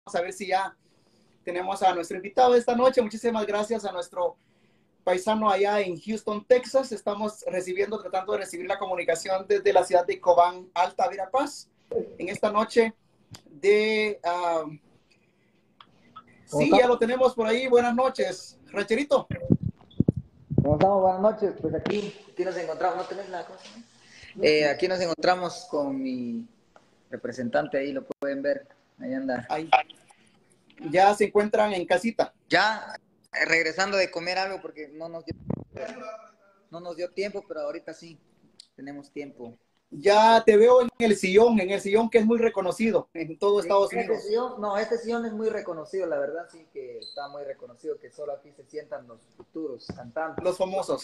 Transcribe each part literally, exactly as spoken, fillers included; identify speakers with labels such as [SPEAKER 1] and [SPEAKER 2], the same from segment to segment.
[SPEAKER 1] a ver si ya tenemos a nuestro invitado de esta noche. Muchísimas gracias a nuestro paisano allá en Houston, Texas. Estamos recibiendo, tratando de recibir la comunicación desde la ciudad de Cobán, Alta Verapaz, en esta noche de... Uh, sí, ya lo tenemos por ahí. Buenas noches, rancherito.
[SPEAKER 2] ¿Cómo estamos? Buenas noches. Pues aquí, aquí nos encontramos. ¿No tenés la cosa? Eh, aquí nos encontramos con mi representante, ahí lo pueden ver. Ahí anda.
[SPEAKER 1] Ahí. Ya se encuentran en casita.
[SPEAKER 2] Ya eh, regresando de comer algo porque no nos dio, no nos dio tiempo, pero ahorita sí tenemos tiempo.
[SPEAKER 1] Ya te veo en el sillón, en el sillón que es muy reconocido en todo
[SPEAKER 2] Sí,
[SPEAKER 1] Estados
[SPEAKER 2] este
[SPEAKER 1] Unidos.
[SPEAKER 2] sillón, no, este sillón es muy reconocido, la verdad sí que está muy reconocido, que solo aquí se sientan los futuros cantantes.
[SPEAKER 1] Los famosos.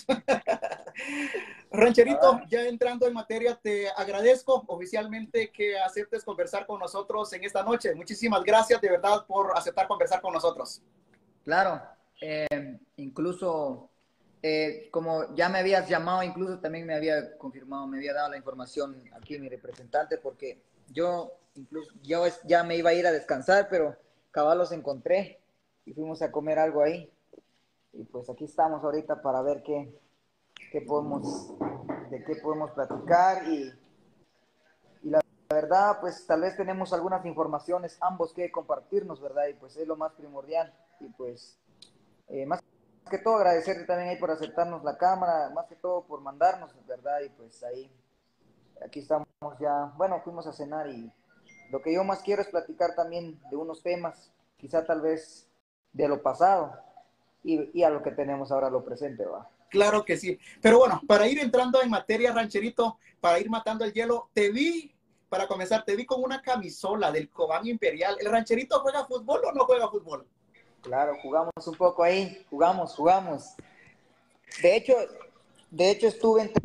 [SPEAKER 1] Rancherito, ya entrando en materia, te agradezco oficialmente que aceptes conversar con nosotros en esta noche. Muchísimas gracias de verdad por aceptar conversar con nosotros.
[SPEAKER 2] Claro, eh, incluso eh, como ya me habías llamado, incluso también me había confirmado, me había dado la información aquí mi representante, porque yo incluso yo ya me iba a ir a descansar, pero cabal los encontré y fuimos a comer algo ahí. Y pues aquí estamos ahorita para ver qué, qué podemos, de qué podemos platicar y, y la verdad, pues tal vez tenemos algunas informaciones ambos que compartirnos, ¿verdad? Y pues es lo más primordial. Y pues eh, más que todo agradecerte también ahí por aceptarnos la cámara, más que todo por mandarnos, ¿verdad? Y pues ahí, aquí estamos ya, bueno, fuimos a cenar y lo que yo más quiero es platicar también de unos temas, quizá tal vez de lo pasado y, y a lo que tenemos ahora, lo presente, ¿va?
[SPEAKER 1] Claro que sí. Pero bueno, para ir entrando en materia, rancherito, para ir matando el hielo, te vi, para comenzar, te vi con una camisola del Cobán Imperial. ¿El rancherito juega fútbol o no juega fútbol?
[SPEAKER 2] Claro, jugamos un poco ahí, jugamos, jugamos. De hecho, de hecho estuve en...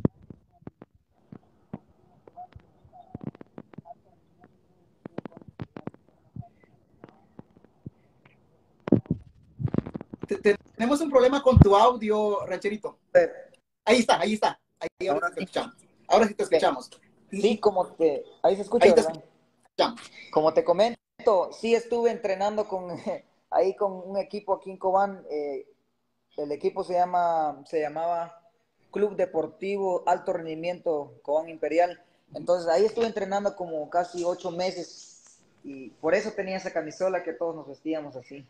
[SPEAKER 1] Te, te, tenemos un problema con tu audio, rancherito. Ahí está, ahí está. Ahí ahora, ahora sí te escuchamos. Ahora sí te escuchamos.
[SPEAKER 2] Sí, como te... Ahí se escucha,
[SPEAKER 1] ahí te
[SPEAKER 2] ¿verdad?
[SPEAKER 1] escuchamos.
[SPEAKER 2] Como te comento, sí estuve entrenando con ahí con un equipo aquí en Cobán. Eh, el equipo se llama, se llamaba Club Deportivo Alto Rendimiento Cobán Imperial. Entonces ahí estuve entrenando como casi ocho meses y por eso tenía esa camisola que todos nos vestíamos así.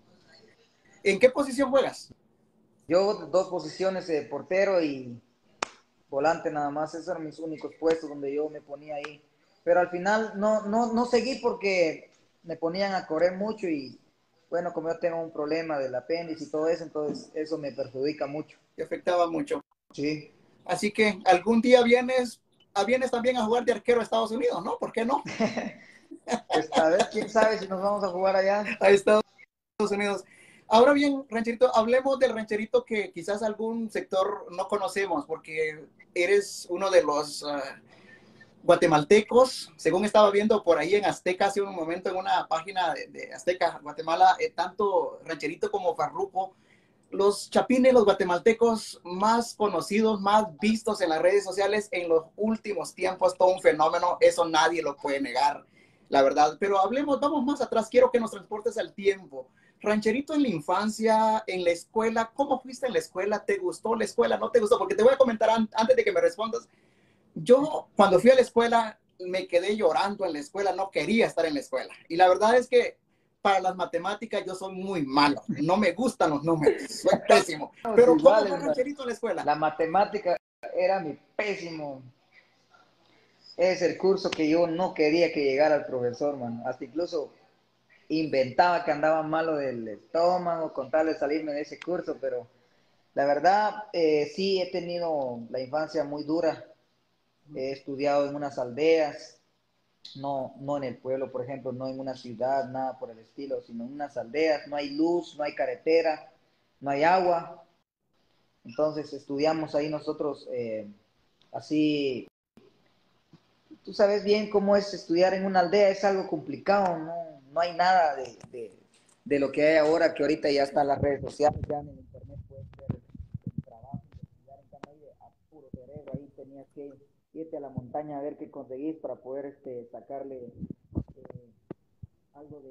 [SPEAKER 1] ¿En qué posición juegas?
[SPEAKER 2] Yo dos posiciones, eh, portero y volante nada más. Esos eran mis únicos puestos donde yo me ponía ahí. Pero al final no, no, no seguí porque me ponían a correr mucho y bueno, como yo tengo un problema del apéndice y todo eso, entonces eso me perjudica mucho.
[SPEAKER 1] Te afectaba mucho.
[SPEAKER 2] Sí.
[SPEAKER 1] Así que algún día vienes, vienes también a jugar de arquero a Estados Unidos, ¿no? ¿Por qué no?
[SPEAKER 2] Pues a ver, quién sabe si nos vamos a jugar allá.
[SPEAKER 1] A Estados Unidos. Ahora bien, rancherito, hablemos del rancherito que quizás algún sector no conocemos, porque eres uno de los uh, guatemaltecos, según estaba viendo por ahí en Azteca hace un momento en una página de, de Azteca, Guatemala, eh, tanto rancherito como farruco, los chapines, los guatemaltecos más conocidos, más vistos en las redes sociales en los últimos tiempos, todo un fenómeno, eso nadie lo puede negar, la verdad. Pero hablemos, vamos más atrás, quiero que nos transportes al tiempo. Rancherito en la infancia, en la escuela, ¿cómo fuiste en la escuela? ¿Te gustó la escuela? ¿No te gustó? Porque te voy a comentar an antes de que me respondas. Yo cuando fui a la escuela me quedé llorando en la escuela, no quería estar en la escuela. Y la verdad es que para las matemáticas yo soy muy malo, no me gustan los números, soy pésimo. Pero ¿cómo
[SPEAKER 2] Iguales,
[SPEAKER 1] fue rancherito en la escuela?
[SPEAKER 2] la matemática era mi pésimo. Es el curso que yo no quería que llegara el profesor, man. Hasta incluso inventaba que andaba malo del estómago con tal de salirme de ese curso, pero la verdad eh, sí he tenido la infancia muy dura. He estudiado en unas aldeas, no, no en el pueblo, por ejemplo, no en una ciudad, nada por el estilo, sino en unas aldeas. No hay luz, no hay carretera, no hay agua. Entonces estudiamos ahí nosotros eh, así. Tú sabes bien cómo es estudiar en una aldea, es algo complicado, no, no hay nada de, de, de lo que hay ahora, que ahorita ya están las redes sociales, ya en el internet puedes ver el, el trabajo, investigar, en cambio ahí a puro cerebro, ahí tenías que irte a la montaña a ver qué conseguís para poder este, sacarle eh, algo de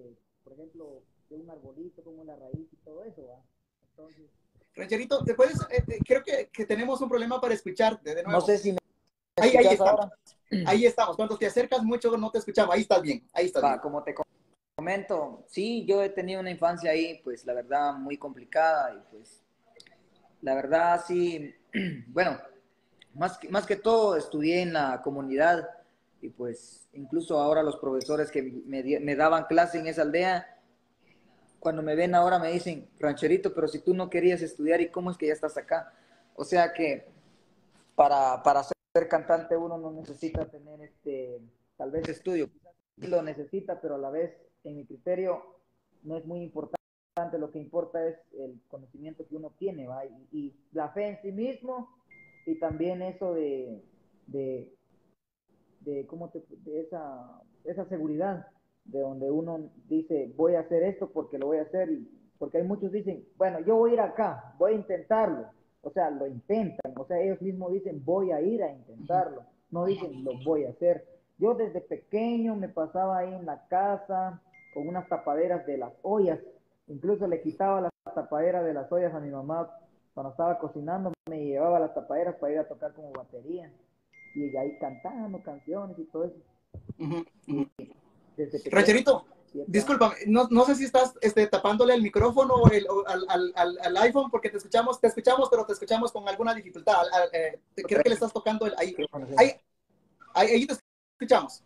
[SPEAKER 2] por ejemplo, de un arbolito, como la raíz y todo eso, ¿va? Entonces...
[SPEAKER 1] Rancherito, ¿te puedes? Eh, eh, creo que, que tenemos un problema para escucharte de
[SPEAKER 2] No
[SPEAKER 1] nuevo.
[SPEAKER 2] sé si me
[SPEAKER 1] Ahí, ahí
[SPEAKER 2] escuchas
[SPEAKER 1] estamos.
[SPEAKER 2] ahora.
[SPEAKER 1] Ahí estamos. Cuando te acercas mucho no te escuchamos. Ahí estás bien. Ahí estás
[SPEAKER 2] Va,
[SPEAKER 1] bien.
[SPEAKER 2] como te comento, sí, yo he tenido una infancia ahí, pues la verdad, muy complicada y pues la verdad, sí, bueno, más que, más que todo estudié en la comunidad y pues incluso ahora los profesores que me, me daban clase en esa aldea, cuando me ven ahora me dicen, rancherito, pero si tú no querías estudiar, ¿y cómo es que ya estás acá? O sea que para, para ser cantante uno no necesita tener este, tal vez estudio, quizás sí lo necesita, pero a la vez, en mi criterio, no es muy importante. Lo que importa es el conocimiento que uno tiene, ¿va? Y, y la fe en sí mismo y también eso de, de, de cómo te, de esa, esa seguridad de donde uno dice voy a hacer esto porque lo voy a hacer y porque hay muchos dicen bueno yo voy a ir acá voy a intentarlo, o sea lo intentan, o sea ellos mismos dicen voy a ir a intentarlo, no dicen lo voy a hacer. Yo desde pequeño me pasaba ahí en la casa con unas tapaderas de las ollas, incluso le quitaba las tapaderas de las ollas a mi mamá cuando estaba cocinando, me llevaba las tapaderas para ir a tocar como batería y ahí cantando canciones y todo eso.
[SPEAKER 1] Uh-huh,
[SPEAKER 2] Y
[SPEAKER 1] uh-huh.
[SPEAKER 2] desde pequeño,
[SPEAKER 1] Rancherito, discúlpame, no, no sé si estás este, tapándole el micrófono o el, o al, al, al, al, iPhone porque te escuchamos, te escuchamos, pero te escuchamos con alguna dificultad. Eh, creo que le estás tocando el, ahí, ahí, ahí, ahí te escuchamos.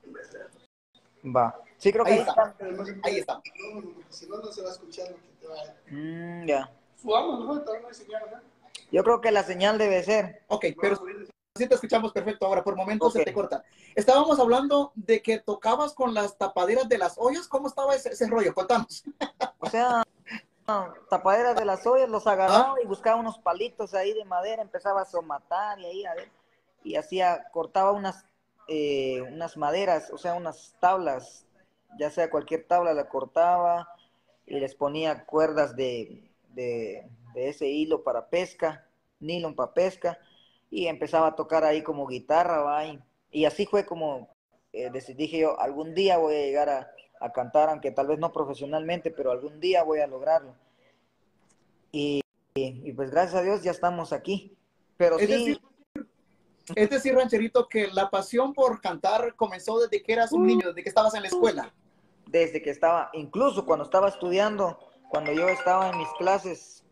[SPEAKER 2] Va. Sí, creo que
[SPEAKER 1] ahí,
[SPEAKER 2] ahí
[SPEAKER 1] está.
[SPEAKER 2] está.
[SPEAKER 1] Ahí está.
[SPEAKER 3] Si no, no se va a escuchar lo que te va a...
[SPEAKER 2] Mm, ya.
[SPEAKER 3] Subamos, ¿no? Todavía no hay señal, ¿no?
[SPEAKER 2] Yo creo que la señal debe ser.
[SPEAKER 1] Ok, pero sí te escuchamos perfecto. Ahora, por momentos
[SPEAKER 2] Okay.
[SPEAKER 1] se te corta. Estábamos hablando de que tocabas con las tapaderas de las ollas. ¿Cómo estaba ese, ese rollo? Contanos.
[SPEAKER 2] O sea, tapaderas de las ollas, los agarraba ¿Ah? y buscaba unos palitos ahí de madera, empezaba a somatar y ahí a ver, y hacía, cortaba unas, eh, unas maderas, o sea, unas tablas, ya sea cualquier tabla la cortaba y les ponía cuerdas de, de, de ese hilo para pesca, nylon para pesca, y empezaba a tocar ahí como guitarra, ¿va? Y, y así fue como eh, dije yo, algún día voy a llegar a, a cantar, aunque tal vez no profesionalmente, pero algún día voy a lograrlo. Y, y, y pues gracias a Dios ya estamos aquí. Pero
[SPEAKER 1] es
[SPEAKER 2] sí...
[SPEAKER 1] Decir, es decir, Rancherito, que la pasión por cantar comenzó desde que eras un niño, desde que estabas en la escuela.
[SPEAKER 2] Desde que estaba, incluso cuando estaba estudiando, cuando yo estaba en mis clases,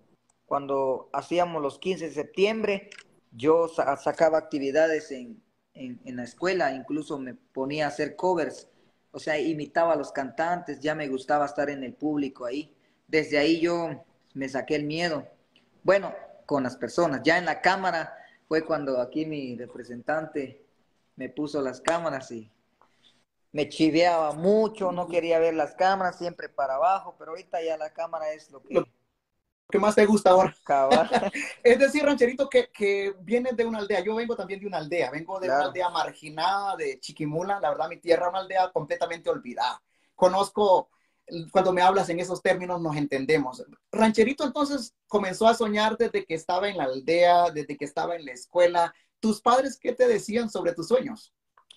[SPEAKER 2] cuando hacíamos los quince de septiembre, yo sa sacaba actividades en, en, en la escuela, incluso me ponía a hacer covers, o sea, imitaba a los cantantes, ya me gustaba estar en el público ahí. Desde ahí yo me saqué el miedo. Bueno, con las personas, ya en la cámara fue cuando aquí mi representante me puso las cámaras y me chiveaba mucho, no quería ver las cámaras, siempre para abajo, pero ahorita ya la cámara es lo que...
[SPEAKER 1] ¿Qué más te gusta ahora?
[SPEAKER 2] Cabal.
[SPEAKER 1] Es decir, Rancherito, que, que vienes de una aldea. Yo vengo también de una aldea. Vengo de
[SPEAKER 2] Claro.
[SPEAKER 1] una aldea marginada, de Chiquimula. La verdad, mi tierra es una aldea completamente olvidada. Conozco, cuando me hablas en esos términos, nos entendemos. Rancherito, entonces, comenzó a soñar desde que estaba en la aldea, desde que estaba en la escuela. ¿Tus padres qué te decían sobre tus sueños?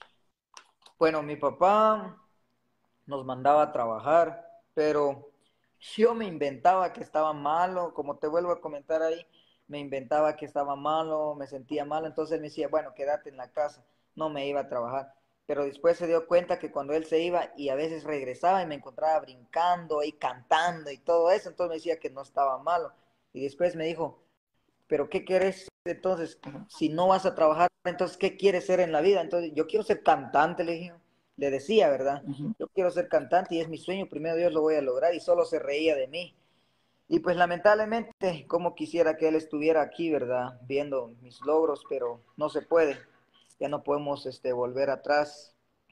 [SPEAKER 2] Bueno, mi papá nos mandaba a trabajar, pero yo me inventaba que estaba malo, como te vuelvo a comentar ahí, me inventaba que estaba malo, me sentía mal, entonces él me decía, bueno, quédate en la casa, no me iba a trabajar. Pero después se dio cuenta que cuando él se iba y a veces regresaba y me encontraba brincando y cantando y todo eso, entonces me decía que no estaba malo. Y después me dijo, pero ¿qué quieres entonces? Si no vas a trabajar, entonces ¿qué quieres ser en la vida? Entonces yo quiero ser cantante, le dije. Le decía, ¿verdad? Uh-huh. Yo quiero ser cantante y es mi sueño, primero Dios lo voy a lograr, y solo se reía de mí. Y pues lamentablemente, como quisiera que él estuviera aquí, ¿verdad? Viendo mis logros, pero no se puede. Ya no podemos este, volver atrás.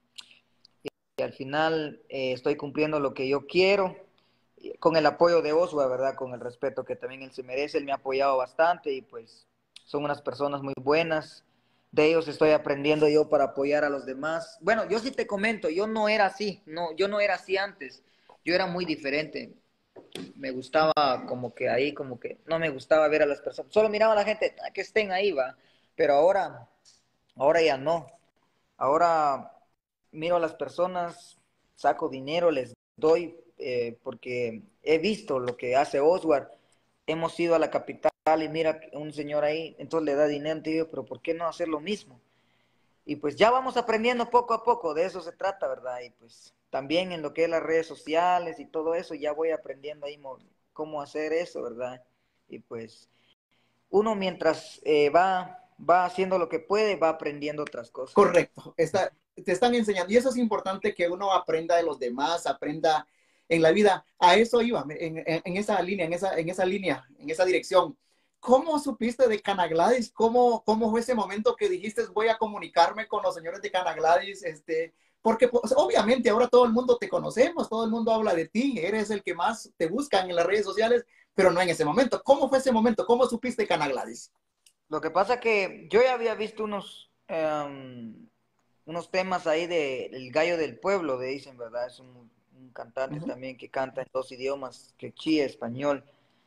[SPEAKER 2] Y, y al final eh, estoy cumpliendo lo que yo quiero, con el apoyo de Oswa, ¿verdad? Con el respeto que también él se merece. Él me ha apoyado bastante y pues son unas personas muy buenas. De ellos estoy aprendiendo yo para apoyar a los demás. Bueno, yo sí te comento, yo no era así, no, yo no era así antes. Yo era muy diferente. Me gustaba como que ahí, como que no me gustaba ver a las personas. Solo miraba a la gente, ah, que estén ahí, va. Pero ahora, ahora ya no. Ahora miro a las personas, saco dinero, les doy eh, porque he visto lo que hace Oswald. Hemos ido a la capital y mira un señor ahí, entonces le da dinero, te digo, pero ¿por qué no hacer lo mismo? Y pues ya vamos aprendiendo poco a poco, de eso se trata, ¿verdad? Y pues también en lo que es las redes sociales y todo eso, ya voy aprendiendo ahí cómo hacer eso, ¿verdad? Y pues uno mientras eh, va, va haciendo lo que puede, va aprendiendo otras cosas.
[SPEAKER 1] Correcto. Está, te están enseñando. Y eso es importante, que uno aprenda de los demás, aprenda en la vida. A eso iba, en, en, en esa línea, en esa, en esa línea, en esa dirección. ¿Cómo supiste de Cana Gladys? ¿Cómo, ¿Cómo fue ese momento que dijiste, voy a comunicarme con los señores de Cana Gladys? Este, porque pues, obviamente ahora todo el mundo te conocemos, todo el mundo habla de ti, eres el que más te buscan en las redes sociales, pero no en ese momento. ¿Cómo fue ese momento? ¿Cómo supiste Cana Gladys?
[SPEAKER 2] Lo que pasa que yo ya había visto unos, um, unos temas ahí de El Gallo del Pueblo, le dicen, ¿verdad? Es un, un cantante
[SPEAKER 1] Uh-huh.
[SPEAKER 2] también que canta en dos idiomas, quechua, español.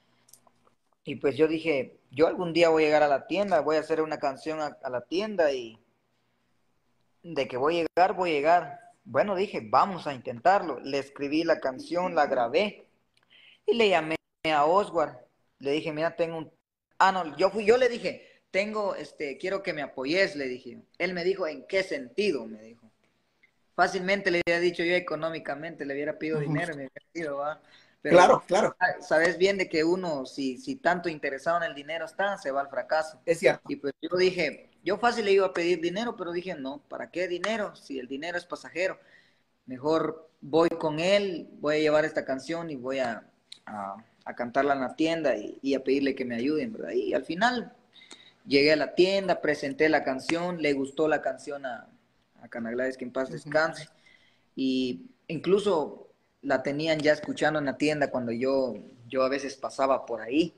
[SPEAKER 2] Y pues yo dije, yo algún día voy a llegar a la tienda, voy a hacer una canción a, a la tienda y de que voy a llegar, voy a llegar. Bueno, dije, vamos a intentarlo. Le escribí la canción, la grabé y le llamé a Oswald. Le dije, mira, tengo un... Ah, no, yo fui, yo le dije, tengo, este, quiero que me apoyes, le dije. Él me dijo, ¿en qué sentido? Me dijo. Fácilmente le hubiera dicho yo económicamente, le hubiera pedido
[SPEAKER 1] Uh-huh.
[SPEAKER 2] dinero, me hubiera pedido, ¿va? Pero
[SPEAKER 1] Claro, claro.
[SPEAKER 2] sabes bien de que uno, si, si tanto interesado en el dinero está, se va al fracaso.
[SPEAKER 1] Es cierto.
[SPEAKER 2] Y pues yo dije, yo fácil le iba a pedir dinero, pero dije, no, ¿para qué dinero? Si el dinero es pasajero. Mejor voy con él, voy a llevar esta canción y voy a, a, a cantarla en la tienda y, y a pedirle que me ayuden, ¿verdad? Y al final llegué a la tienda, presenté la canción, le gustó la canción a, a Cana Gladys, que en paz descanse. Uh-huh. Y incluso la tenían ya escuchando en la tienda cuando yo, yo a veces pasaba por ahí.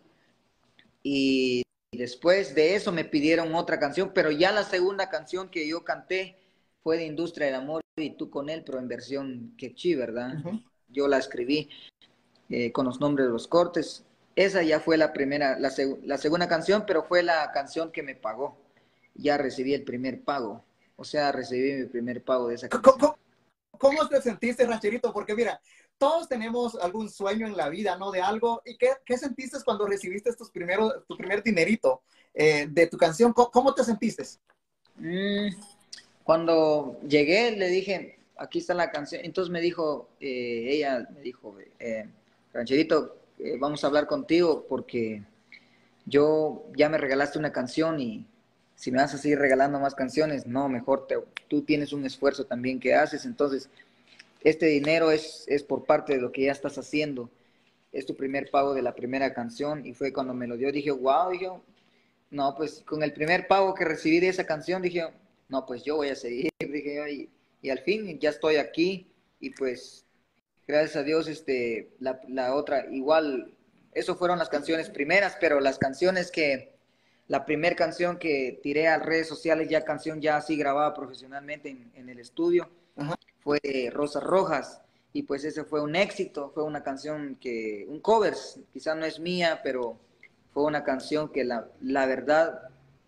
[SPEAKER 2] Y después de eso me pidieron otra canción, pero ya la segunda canción que yo canté fue de Industria del Amor y Tú con él, pero en versión quechua, ¿verdad? Uh-huh. Yo la escribí eh, con los nombres de los cortes. Esa ya fue la primera, la, seg la segunda canción, pero fue la canción que me pagó. Ya recibí el primer pago. O sea, recibí mi primer pago de esa canción.
[SPEAKER 1] ¿Cómo, cómo te sentiste, rancherito? Porque mira, todos tenemos algún sueño en la vida, ¿no? De algo. ¿Y qué, qué sentiste cuando recibiste tus primeros, tu primer dinerito eh, de tu canción? ¿Cómo, cómo te sentiste?
[SPEAKER 2] Mm, cuando llegué, le dije, aquí está la canción. Entonces me dijo, eh, ella me dijo, eh, rancherito, eh, vamos a hablar contigo porque yo ya me regalaste una canción y si me vas a seguir regalando más canciones, no, mejor te, tú tienes un esfuerzo también que haces, entonces este dinero es, es por parte de lo que ya estás haciendo, es tu primer pago de la primera canción. Y fue cuando me lo dio, dije, wow, dije, no, pues con el primer pago que recibí de esa canción, dije, no, pues yo voy a seguir, dije yo, y, y al fin ya estoy aquí y pues gracias a Dios, este, la, la otra, igual, eso fueron las canciones primeras, pero las canciones que, la primera canción que tiré a redes sociales, ya canción ya así grabada profesionalmente en, en el estudio, uh-huh, fue Rosas Rojas, y pues ese fue un éxito, fue una canción que, un cover, quizá no es mía, pero fue una canción que la, la verdad,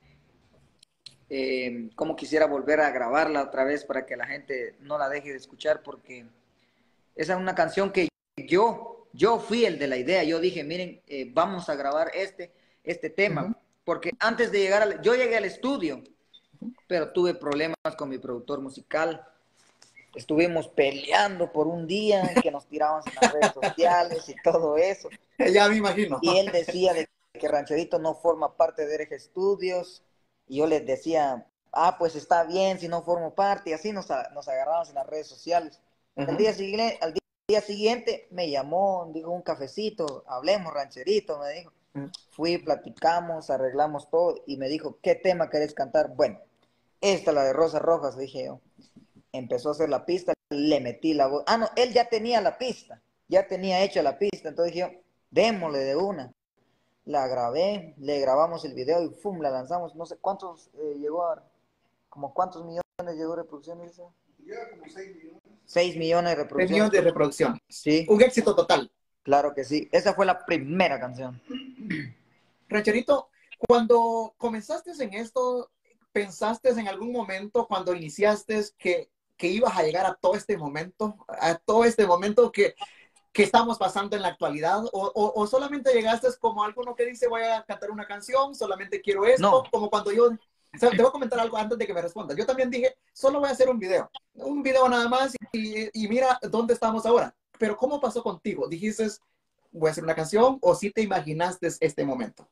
[SPEAKER 2] eh, como quisiera volver a grabarla otra vez para que la gente no la deje de escuchar, porque esa es una canción que yo, yo fui el de la idea. Yo dije, miren, eh, vamos a grabar este, este tema. Uh-huh. Porque antes de llegar, al, yo llegué al estudio, pero tuve problemas con mi productor musical. Estuvimos peleando por un día, que nos tirábamos en las redes sociales y todo eso.
[SPEAKER 1] Ya me imagino.
[SPEAKER 2] Y él decía de que Rancherito no forma parte de Hereje Studios. Y yo les decía, ah, pues está bien si no formo parte. Y así nos, nos agarramos en las redes sociales. Uh-huh. Al día siguiente, al día, día siguiente me llamó, dijo un cafecito, hablemos rancherito, me dijo. Uh-huh. Fui, platicamos, arreglamos todo y me dijo, ¿qué tema querés cantar? Bueno, esta, la de Rosas Rojas, dije yo. Empezó a hacer la pista, le metí la voz. Ah, no, él ya tenía la pista, ya tenía hecha la pista, entonces dije yo, démosle de una. La grabé, le grabamos el video y ¡fum! La lanzamos, no sé cuántos eh, llegó a, como cuántos millones llegó de reproducciones.
[SPEAKER 3] Llega como seis millones.
[SPEAKER 2] seis millones de reproducciones.
[SPEAKER 1] seis millones de reproducciones.
[SPEAKER 2] Sí.
[SPEAKER 1] Un éxito total.
[SPEAKER 2] Claro que sí. Esa fue la primera canción.
[SPEAKER 1] Rancherito, cuando comenzaste en esto, ¿pensaste en algún momento cuando iniciaste que, que ibas a llegar a todo este momento? A todo este momento que qué estamos pasando en la actualidad? ¿O, o, o solamente llegaste como alguno que dice, voy a cantar una canción, solamente quiero esto?
[SPEAKER 2] No,
[SPEAKER 1] Como cuando yo, o sea, te voy a comentar algo antes de que me respondas. Yo también dije, solo voy a hacer un video, un video nada más y, y mira dónde estamos ahora. Pero ¿cómo pasó contigo? ¿Dijiste, voy a hacer una canción o sí te imaginaste este momento?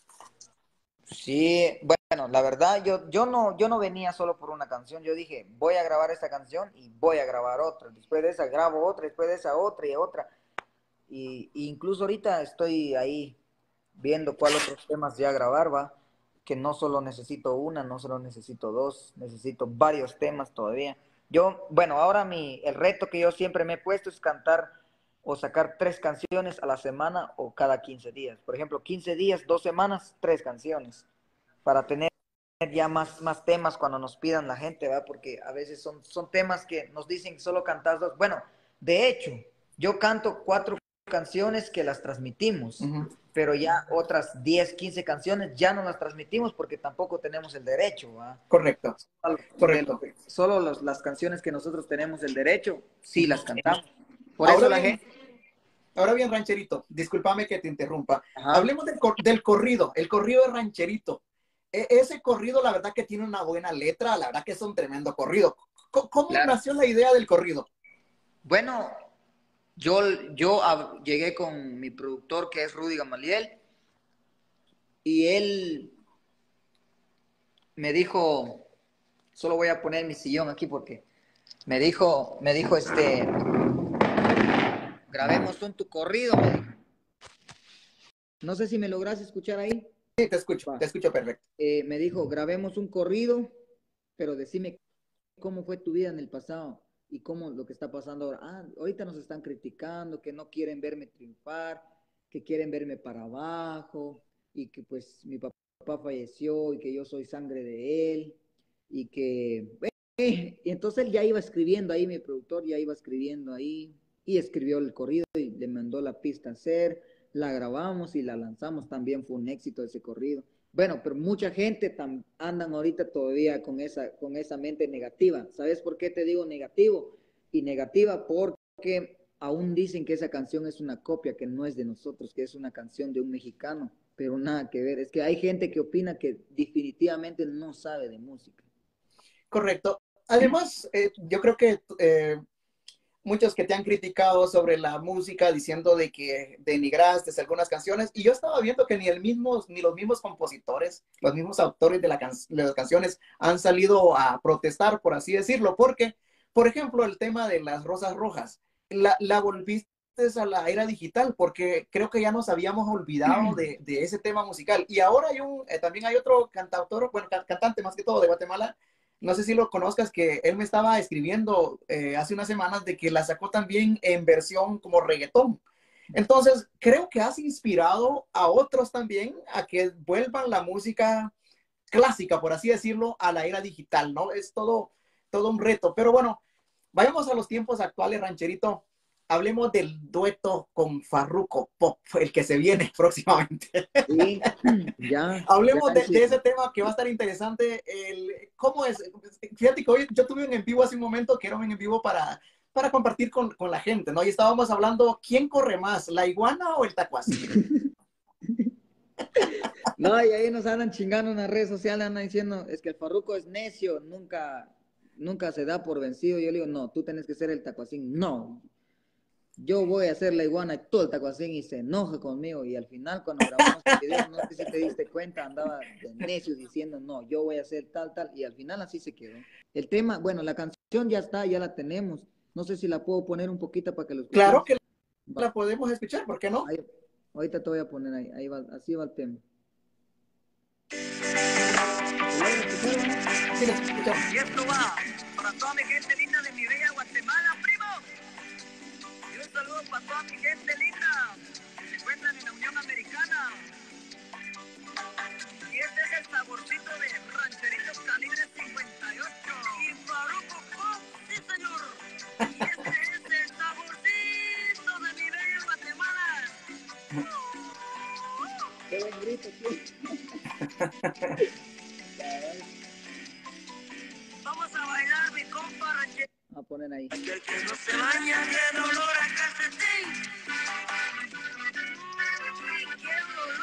[SPEAKER 2] sí, bueno, la verdad, yo, yo no, yo no venía solo por una canción, yo dije, voy a grabar esta canción y voy a grabar otra, después de esa grabo otra, después de esa otra y otra, y, y incluso ahorita estoy ahí viendo cuál otros temas ya grabar, va, que no solo necesito una, no solo necesito dos, necesito varios temas todavía. Yo, bueno, ahora mi, el reto que yo siempre me he puesto es cantar o sacar tres canciones a la semana o cada quince días. Por ejemplo, quince días, dos semanas, tres canciones, para tener ya más, más temas cuando nos pidan la gente, ¿va? Porque a veces son, son temas que nos dicen que solo cantas dos. Bueno, de hecho, yo canto cuatro canciones que las transmitimos,
[SPEAKER 1] Uh-huh.
[SPEAKER 2] pero ya otras diez, quince canciones ya no las transmitimos porque tampoco tenemos el derecho, ¿va?
[SPEAKER 1] Correcto,
[SPEAKER 2] Solo, de lo
[SPEAKER 1] correcto.
[SPEAKER 2] que, solo los, las canciones que nosotros tenemos el derecho, sí las cantamos. Por
[SPEAKER 1] Ahora
[SPEAKER 2] eso la
[SPEAKER 1] bien,
[SPEAKER 2] gente...
[SPEAKER 1] ahora bien, rancherito, discúlpame que te interrumpa.
[SPEAKER 2] Ajá.
[SPEAKER 1] Hablemos del, cor del corrido, el corrido de rancherito. E ese corrido, la verdad que tiene una buena letra, la verdad que es un tremendo corrido. C ¿Cómo
[SPEAKER 2] Claro.
[SPEAKER 1] nació la idea del corrido?
[SPEAKER 2] Bueno, yo, yo a, llegué con mi productor que es Rudy Gamaliel y él me dijo, solo voy a poner mi sillón aquí porque me dijo, me dijo este, grabemos un tu corrido, me dijo. No sé si me logras escuchar ahí.
[SPEAKER 1] Sí, te escucho,
[SPEAKER 2] Va.
[SPEAKER 1] te escucho perfecto.
[SPEAKER 2] Eh, me dijo, grabemos un corrido, pero decime cómo fue tu vida en el pasado y cómo lo que está pasando ahora. Ah, ahorita nos están criticando, que no quieren verme triunfar, que quieren verme para abajo y que pues mi papá falleció y que yo soy sangre de él y que... Eh, y entonces él ya iba escribiendo ahí, mi productor ya iba escribiendo ahí y escribió el corrido y le mandó la pista a hacer, la grabamos y la lanzamos, también fue un éxito ese corrido. Bueno, pero mucha gente tam, andan ahorita todavía con esa, con esa mente negativa. ¿Sabes por qué te digo negativo? Y negativa porque aún dicen que esa canción es una copia, que no es de nosotros, que es una canción de un mexicano, pero nada que ver. Es que hay gente que opina que definitivamente no sabe de música.
[SPEAKER 1] Correcto. Además, eh, yo creo que eh, muchos que te han criticado sobre la música diciendo de que denigraste algunas canciones y yo estaba viendo que ni el mismo ni los mismos compositores, los mismos autores de, la can de las canciones han salido a protestar, por así decirlo, porque, por ejemplo, el tema de las rosas rojas, la, la volviste a la era digital porque creo que ya nos habíamos olvidado de, de ese tema musical y ahora hay un, eh, también hay otro cantautor, bueno, can cantante más que todo de Guatemala. No sé si lo conozcas, que él me estaba escribiendo eh, hace unas semanas de que la sacó también en versión como reggaetón. Entonces, creo que has inspirado a otros también a que vuelvan la música clásica, por así decirlo, a la era digital, ¿no? Es todo, todo un reto. Pero bueno, vayamos a los tiempos actuales, rancherito. Hablemos del dueto con Farruko Pop, el que se viene próximamente.
[SPEAKER 2] Sí, ya, ya
[SPEAKER 1] Hablemos de,
[SPEAKER 2] sí.
[SPEAKER 1] de, ese tema que va a estar interesante. El, ¿Cómo es? Fíjate que hoy yo tuve un en vivo hace un momento que era un en vivo para, para compartir con, con la gente, ¿no? Y estábamos hablando, ¿quién corre más, la iguana o el tacuacín?
[SPEAKER 2] No, y ahí nos andan chingando en las redes sociales, andan diciendo, es que el Farruko es necio, nunca, nunca se da por vencido. Y yo le digo, no, tú tienes que ser el tacuacín. No, yo voy a hacer la iguana y todo el tacuacín y se enoja conmigo. Y al final, cuando grabamos el video, no sé si te diste cuenta, andaba de necio diciendo, no, yo voy a hacer tal, tal. Y al final así se quedó. El tema, bueno, la canción ya está, ya la tenemos. No sé si la puedo poner un poquito para que lo escuches.
[SPEAKER 1] Claro que
[SPEAKER 2] Va.
[SPEAKER 1] la podemos escuchar, ¿por qué no?
[SPEAKER 2] Ahí, ahorita te voy a poner ahí, ahí va, así va el tema.
[SPEAKER 1] Sí, la escuchamos.
[SPEAKER 4] Y esto va para toda mi gente linda de mi bella Guatemala, primo. Y un saludo para toda mi gente linda que se encuentran en la Unión Americana. Y este es el saborcito de Rancherito Calibre cincuenta y ocho. Y Farruko Pop, sí señor. Y este es el saborcito de mi bella Guatemala.
[SPEAKER 2] Qué buen grito,
[SPEAKER 4] Vamos a bailar, mi compa rancherito.
[SPEAKER 2] Ah, poner ahí.
[SPEAKER 4] Aquel que no se baña tiene olor a calcetín. Uy, qué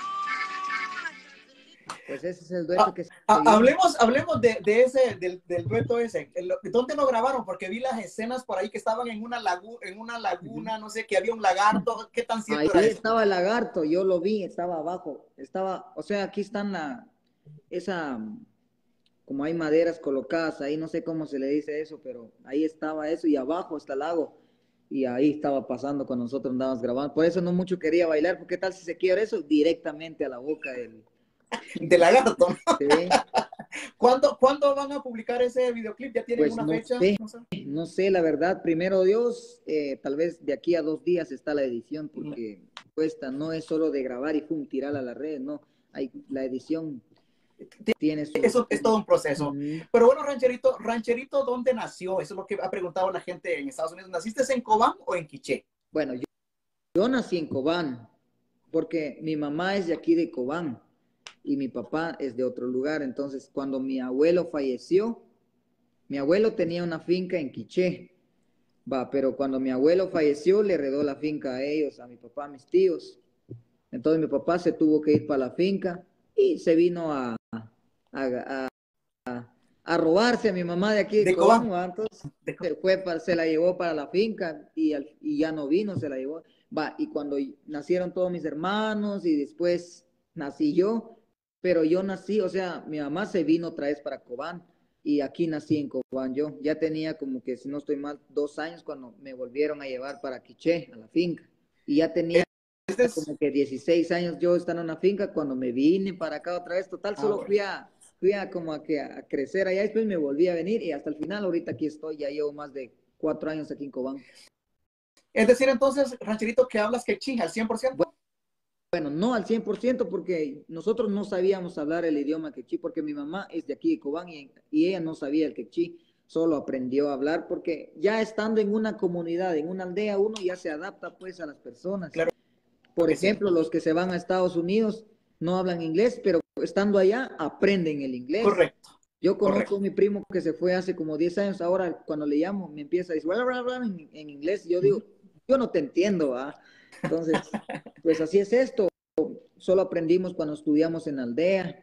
[SPEAKER 4] olor.
[SPEAKER 2] Pues ese es el dueto
[SPEAKER 1] Ah,
[SPEAKER 2] que se
[SPEAKER 1] ah,
[SPEAKER 2] viene.
[SPEAKER 1] hablemos, hablemos de, de ese, del, del dueto ese. El- ¿Dónde lo grabaron? Porque vi las escenas por ahí que estaban en una, lagu, en una laguna, no sé, que había un lagarto. ¿Qué tan cierto
[SPEAKER 2] Ahí
[SPEAKER 1] era eso?
[SPEAKER 2] estaba el lagarto, yo lo vi, estaba abajo, estaba, o sea, aquí están la, esa, como hay maderas colocadas ahí, no sé cómo se le dice eso, pero ahí estaba eso y abajo está el lago. Y ahí estaba pasando cuando nosotros andábamos grabando. Por eso no mucho quería bailar, porque qué tal si se quiebra eso directamente a la boca del...
[SPEAKER 1] De lagarto, ¿no?
[SPEAKER 2] ¿Sí?
[SPEAKER 1] ¿Cuándo, ¿Cuándo van a publicar ese videoclip? ¿Ya tienen
[SPEAKER 2] Pues
[SPEAKER 1] una
[SPEAKER 2] no
[SPEAKER 1] fecha?
[SPEAKER 2] sé,
[SPEAKER 1] No sé.
[SPEAKER 2] no sé, la verdad, primero Dios, eh, tal vez de aquí a dos días está la edición, porque cuesta, no es solo de grabar y pum, tirarla a la red, no, hay, la edición tiene su...
[SPEAKER 1] Eso es todo un proceso.
[SPEAKER 2] Ujú.
[SPEAKER 1] Pero bueno, Rancherito, Rancherito, ¿dónde nació? Eso es lo que ha preguntado la gente en Estados Unidos. ¿Naciste en Cobán o en Quiché?
[SPEAKER 2] Bueno, yo, yo nací en Cobán, porque mi mamá es de aquí de Cobán y mi papá es de otro lugar, entonces cuando mi abuelo falleció, mi abuelo tenía una finca en Quiché, va, pero cuando mi abuelo falleció le heredó la finca a ellos, a mi papá, a mis tíos. Entonces mi papá se tuvo que ir para la finca y se vino a, a, a, a robarse a mi mamá de aquí de
[SPEAKER 1] De
[SPEAKER 2] Cobán,
[SPEAKER 1] Cobán.
[SPEAKER 2] ¿va? Entonces
[SPEAKER 1] De Co-
[SPEAKER 2] se, fue para, se la llevó para la finca y, al, y ya no vino, se la llevó. Va, y cuando nacieron todos mis hermanos y después nací yo, pero yo nací, o sea, mi mamá se vino otra vez para Cobán y aquí nací en Cobán yo. Ya tenía como que, si no estoy mal, dos años cuando me volvieron a llevar para Quiché, a la finca. Y ya tenía
[SPEAKER 1] Este es...
[SPEAKER 2] como que dieciséis años yo estaba en una finca cuando me vine para acá otra vez. Total,
[SPEAKER 1] Ah,
[SPEAKER 2] solo
[SPEAKER 1] bueno.
[SPEAKER 2] fui a, fui a como a, que, a crecer allá, después me volví a venir y hasta el final ahorita aquí estoy, ya llevo más de cuatro años aquí en Cobán.
[SPEAKER 1] Es decir, entonces, Rancherito, que hablas quechí al cien por ciento.
[SPEAKER 2] Bueno, no al cien por ciento porque nosotros no sabíamos hablar el idioma quechí, porque mi mamá es de aquí de Cobán y, y ella no sabía el quechí, solo aprendió a hablar porque ya estando en una comunidad, en una aldea, uno ya se adapta pues a las personas.
[SPEAKER 1] Claro
[SPEAKER 2] Por
[SPEAKER 1] que sí.
[SPEAKER 2] ejemplo, los que se van a Estados Unidos no hablan inglés, pero estando allá aprenden el inglés.
[SPEAKER 1] Correcto.
[SPEAKER 2] Yo conozco
[SPEAKER 1] Correcto.
[SPEAKER 2] a mi primo que se fue hace como diez años, ahora cuando le llamo me empieza a decir bla, bla, bla, en, en inglés, y yo digo, yo no te entiendo, ¿ah? Entonces, pues así es esto, solo aprendimos cuando estudiamos en aldea,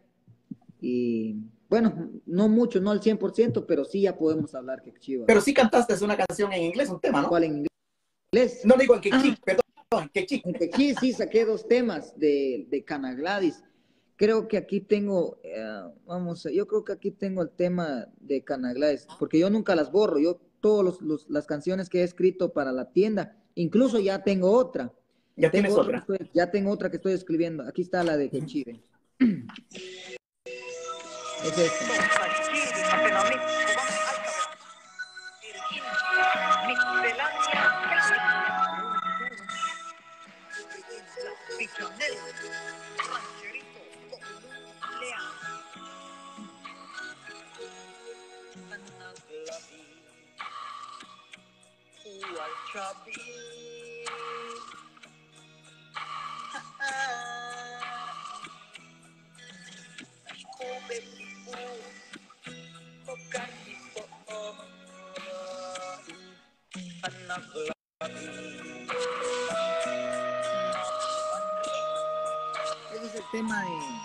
[SPEAKER 2] y bueno, no mucho, no al cien por ciento, pero sí ya podemos hablar quechua.
[SPEAKER 1] Pero sí cantaste una canción en inglés, un tema, ¿no?
[SPEAKER 2] ¿Cuál en inglés?
[SPEAKER 1] No digo en quechí,
[SPEAKER 2] Ah,
[SPEAKER 1] perdón, en quechí.
[SPEAKER 2] en quechí sí saqué dos temas de, de Cana Gladys. Creo que aquí tengo, eh, vamos, yo creo que aquí tengo el tema de Cana Gladys, porque yo nunca las borro, yo todas las canciones que he escrito para la tienda, incluso ya tengo otra,
[SPEAKER 1] Ya
[SPEAKER 2] tengo
[SPEAKER 1] tienes
[SPEAKER 2] otra que
[SPEAKER 1] otra.
[SPEAKER 2] estoy, ya tengo otra que estoy escribiendo, aquí está la de Quechí, ven. Es esta. Ese es el tema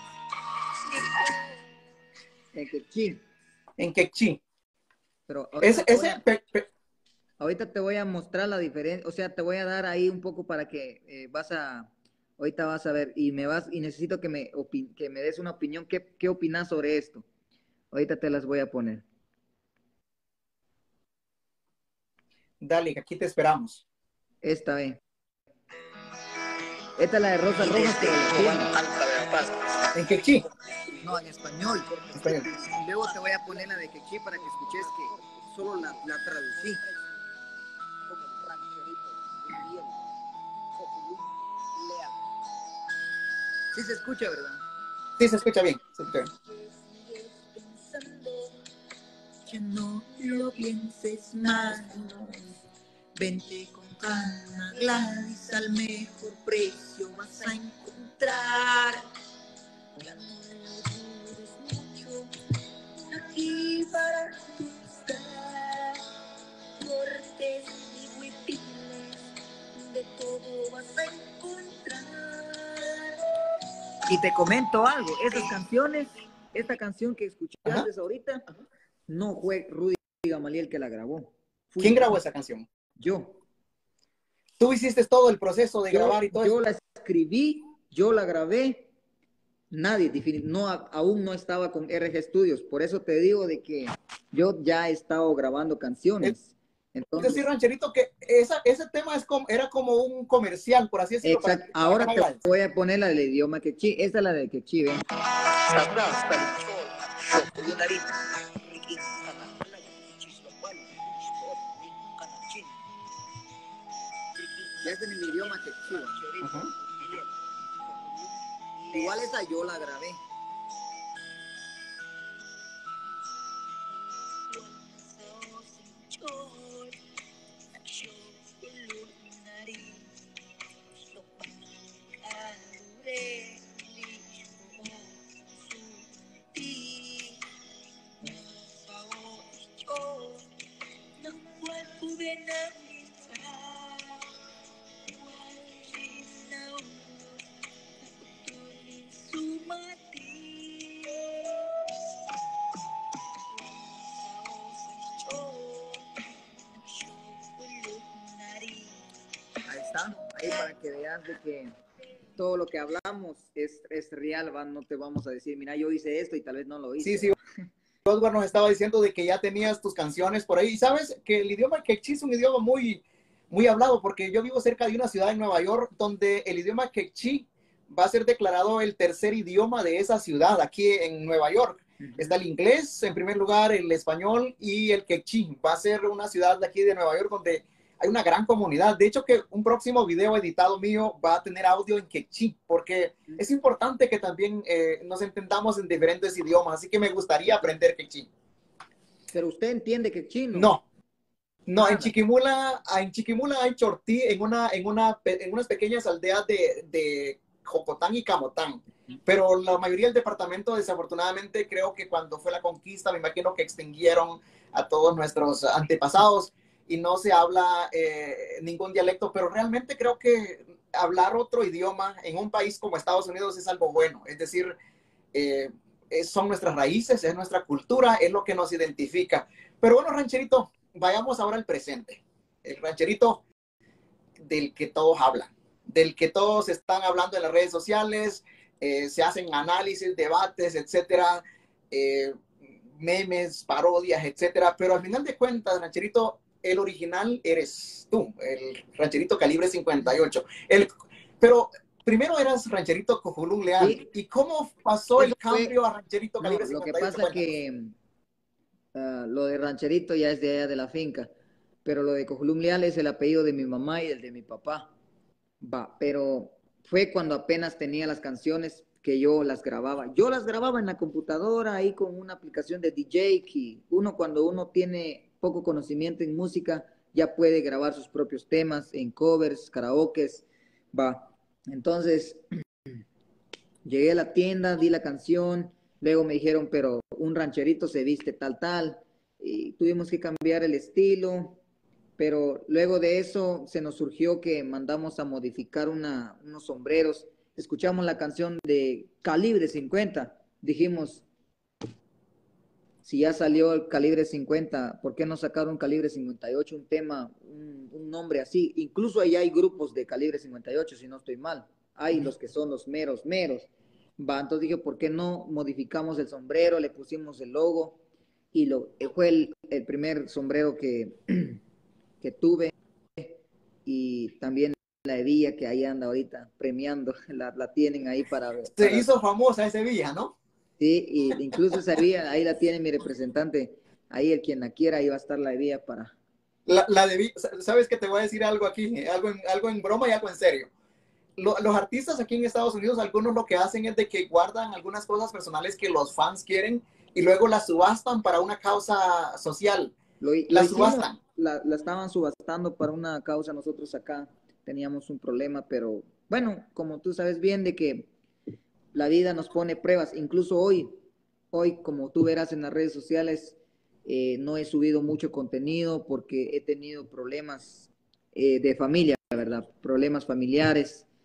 [SPEAKER 2] de, de Quechí.
[SPEAKER 1] En quechí.
[SPEAKER 2] Pero
[SPEAKER 1] Ese,
[SPEAKER 2] ahorita te voy
[SPEAKER 1] ese
[SPEAKER 2] a,
[SPEAKER 1] pe, pe,
[SPEAKER 2] ahorita te voy a mostrar la diferencia, o sea, te voy a dar ahí un poco para que eh, vas a, ahorita vas a ver y me vas, y necesito que me, opi, que me des una opinión, ¿qué, qué opinas sobre esto? Ahorita te las voy a poner.
[SPEAKER 1] dale, aquí te esperamos.
[SPEAKER 2] Esta vez. Esta es la de Rosas Rojas, pero la
[SPEAKER 1] En quechí.
[SPEAKER 2] no, en español.
[SPEAKER 1] En español.
[SPEAKER 2] Y luego te voy a poner la de Quechí para que escuches que solo la, la traducí. Sí se escucha, ¿verdad?
[SPEAKER 1] Sí, se escucha bien. Se escucha bien.
[SPEAKER 2] Que no lo pienses más. Vente con Cana Gladys, al mejor precio vas a encontrar. Ya no dudes mucho, aquí para tu estar. Corre Y te comento algo, esas canciones, esta canción que escuchaste
[SPEAKER 1] Ajá.
[SPEAKER 2] ahorita, no fue Rudy Gamaliel que la grabó. Fui
[SPEAKER 1] ¿Quién grabó esa canción?
[SPEAKER 2] yo.
[SPEAKER 1] Tú hiciste todo el proceso de
[SPEAKER 2] Yo,
[SPEAKER 1] grabar y todo
[SPEAKER 2] yo
[SPEAKER 1] eso.
[SPEAKER 2] la escribí, yo la grabé, nadie, no, aún no estaba con R G Studios, por eso te digo de que yo ya he estado grabando canciones.
[SPEAKER 1] Es
[SPEAKER 2] Entonces,
[SPEAKER 1] decir, Rancherito, que esa, ese tema es como, era como un comercial, por así decirlo.
[SPEAKER 2] exacto.
[SPEAKER 1] Para, para
[SPEAKER 2] Ahora te
[SPEAKER 1] Canal.
[SPEAKER 2] voy a poner la del idioma quechí. Esta es la de quechí, ¿ven? Ya es en el idioma quechí.
[SPEAKER 1] Ajá.
[SPEAKER 2] Igual esa yo la grabé. Ahí está, ahí para que veas de que todo lo que hablamos es, es real, ¿va? No te vamos a decir, mira, yo hice esto y tal vez no lo hice.
[SPEAKER 1] Sí, sí. Oscar nos estaba diciendo de que ya tenías tus canciones por ahí. Y sabes que el idioma quechí es un idioma muy, muy hablado, porque yo vivo cerca de una ciudad en Nueva York donde el idioma quechí va a ser declarado el tercer idioma de esa ciudad, aquí en Nueva York. Uh-huh. Está el inglés, en primer lugar, el español y el quechí. Va a ser una ciudad de aquí de Nueva York donde hay una gran comunidad. De hecho, que un próximo video editado mío va a tener audio en quechí, porque es importante que también eh, nos entendamos en diferentes idiomas, así que me gustaría aprender quechí.
[SPEAKER 2] ¿Pero usted entiende quechí, no?
[SPEAKER 1] No, no,
[SPEAKER 2] Nada.
[SPEAKER 1] en Chiquimula, en Chiquimula hay chortí en, una, en, una, en unas pequeñas aldeas de, de Jocotán y Camotán, pero la mayoría del departamento, desafortunadamente, creo que cuando fue la conquista, me imagino que extinguieron a todos nuestros antepasados y no se habla eh, ningún dialecto, pero realmente creo que hablar otro idioma en un país como Estados Unidos es algo bueno, es decir, eh, son nuestras raíces, es nuestra cultura, es lo que nos identifica. Pero bueno, Rancherito, vayamos ahora al presente, el rancherito del que todos hablan, del que todos están hablando en las redes sociales, eh, se hacen análisis, debates, etcétera, eh, memes, parodias, etcétera, pero al final de cuentas, rancherito, el original eres tú, el rancherito calibre cincuenta y ocho. El, pero primero eras rancherito Cojulún Leal. Sí. ¿Y cómo pasó Eso el cambio fue... a rancherito calibre no, cincuenta y ocho?
[SPEAKER 2] Lo que pasa que uh, lo de rancherito ya es de allá de la finca, pero lo de Cojulún Leal es el apellido de mi mamá y el de mi papá. Va, pero fue cuando apenas tenía las canciones que yo las grababa. Yo las grababa en la computadora ahí con una aplicación de D J, que uno cuando uno tiene poco conocimiento en música ya puede grabar sus propios temas en covers, karaokes, va. Entonces llegué a la tienda, di la canción, luego me dijeron, pero un rancherito se viste tal, tal, y tuvimos que cambiar el estilo. Pero luego de eso se nos surgió que mandamos a modificar una, unos sombreros. Escuchamos la canción de Calibre cincuenta. Dijimos, si ya salió el Calibre cincuenta, ¿por qué no sacaron Calibre cincuenta y ocho? Un tema, un, un nombre así. Incluso ahí hay grupos de Calibre cincuenta y ocho, si no estoy mal. Hay los que son los meros, meros. Va, entonces dije, ¿por qué no modificamos el sombrero? Le pusimos el logo y lo, fue el, el primer sombrero que... que tuve, y también la hebilla que ahí anda ahorita premiando, la, la tienen ahí para ver.
[SPEAKER 1] Se
[SPEAKER 2] para...
[SPEAKER 1] hizo famosa esa hebilla, ¿no?
[SPEAKER 2] Sí, y incluso esa hebilla, ahí la tiene mi representante, ahí el quien la quiera, ahí va a estar la hebilla para...
[SPEAKER 1] La, la de, ¿sabes que te voy a decir algo aquí? Algo en, algo en broma y algo en serio. Lo, los artistas aquí en Estados Unidos, algunos lo que hacen es de que guardan algunas cosas personales que los fans quieren y luego las subastan para una causa social.
[SPEAKER 2] Lo,
[SPEAKER 1] la
[SPEAKER 2] lo
[SPEAKER 1] subastan.
[SPEAKER 2] Hicimos, la, la estaban subastando para una causa, nosotros acá teníamos un problema, pero bueno, como tú sabes bien de que la vida nos pone pruebas, incluso hoy, hoy como tú verás en las redes sociales, eh, no he subido mucho contenido porque he tenido problemas eh, de familia, ¿verdad? Problemas familiares,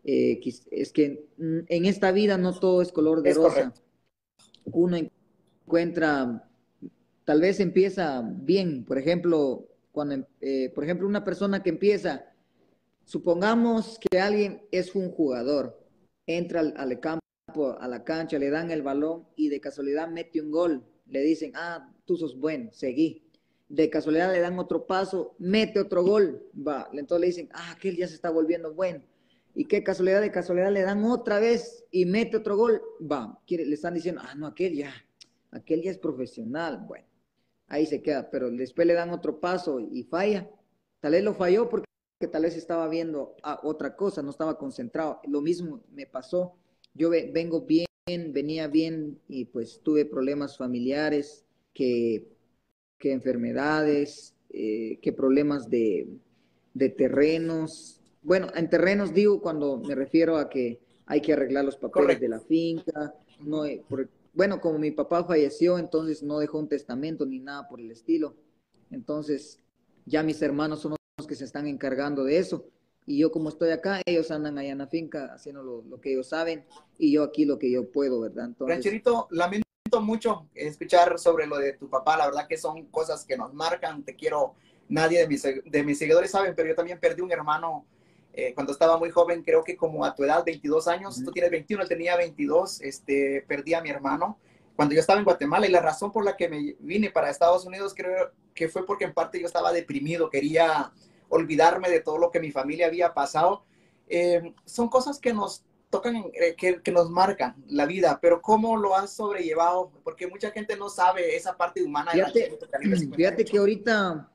[SPEAKER 2] eh, es que mm, en esta vida no todo es color de
[SPEAKER 1] Es
[SPEAKER 2] rosa.
[SPEAKER 1] correcto.
[SPEAKER 2] Uno encuentra, tal vez empieza bien, por ejemplo, cuando, eh, por ejemplo, una persona que empieza, supongamos que alguien es un jugador, entra al, al campo, a la cancha, le dan el balón y de casualidad mete un gol, le dicen, ah, tú sos bueno, seguí. De casualidad le dan otro paso, mete otro gol, va. Entonces le dicen, ah, aquel ya se está volviendo bueno. Y qué casualidad, de casualidad le dan otra vez y mete otro gol, va. Quiere, le están diciendo, ah, no, aquel ya, aquel ya es profesional, bueno, ahí se queda, pero después le dan otro paso y falla. Tal vez lo falló porque tal vez estaba viendo a otra cosa, no estaba concentrado. Lo mismo me pasó. Yo vengo bien, venía bien y pues tuve problemas familiares, que, que enfermedades, eh, que problemas de, de terrenos. Bueno, en terrenos digo cuando me refiero a que hay que arreglar los papeles de
[SPEAKER 1] Correcto.
[SPEAKER 2] la finca, no, por, bueno, como mi papá falleció, entonces no dejó un testamento ni nada por el estilo. Entonces, ya mis hermanos son los que se están encargando de eso. Y yo como estoy acá, ellos andan allá en la finca haciendo lo, lo que ellos saben y yo aquí lo que yo puedo, ¿verdad? Entonces,
[SPEAKER 1] Rancherito, lamento mucho escuchar sobre lo de tu papá. La verdad que son cosas que nos marcan. Te quiero, nadie de mis, de mis seguidores saben, pero yo también perdí un hermano eh, cuando estaba muy joven, creo que como a tu edad, veintidós años, tú tienes veintiuno, él tenía veintidós, este, perdí a mi hermano cuando yo estaba en Guatemala y la razón por la que me vine para Estados Unidos creo que fue porque en parte yo estaba deprimido, quería olvidarme de todo lo que mi familia había pasado. Eh, son cosas que nos tocan, eh, que, que nos marcan la vida, pero ¿cómo lo has sobrellevado? Porque mucha gente no sabe esa parte humana de
[SPEAKER 2] fíjate,
[SPEAKER 1] Rancherito Calibre
[SPEAKER 2] fíjate que
[SPEAKER 1] cincuenta y ocho.
[SPEAKER 2] ahorita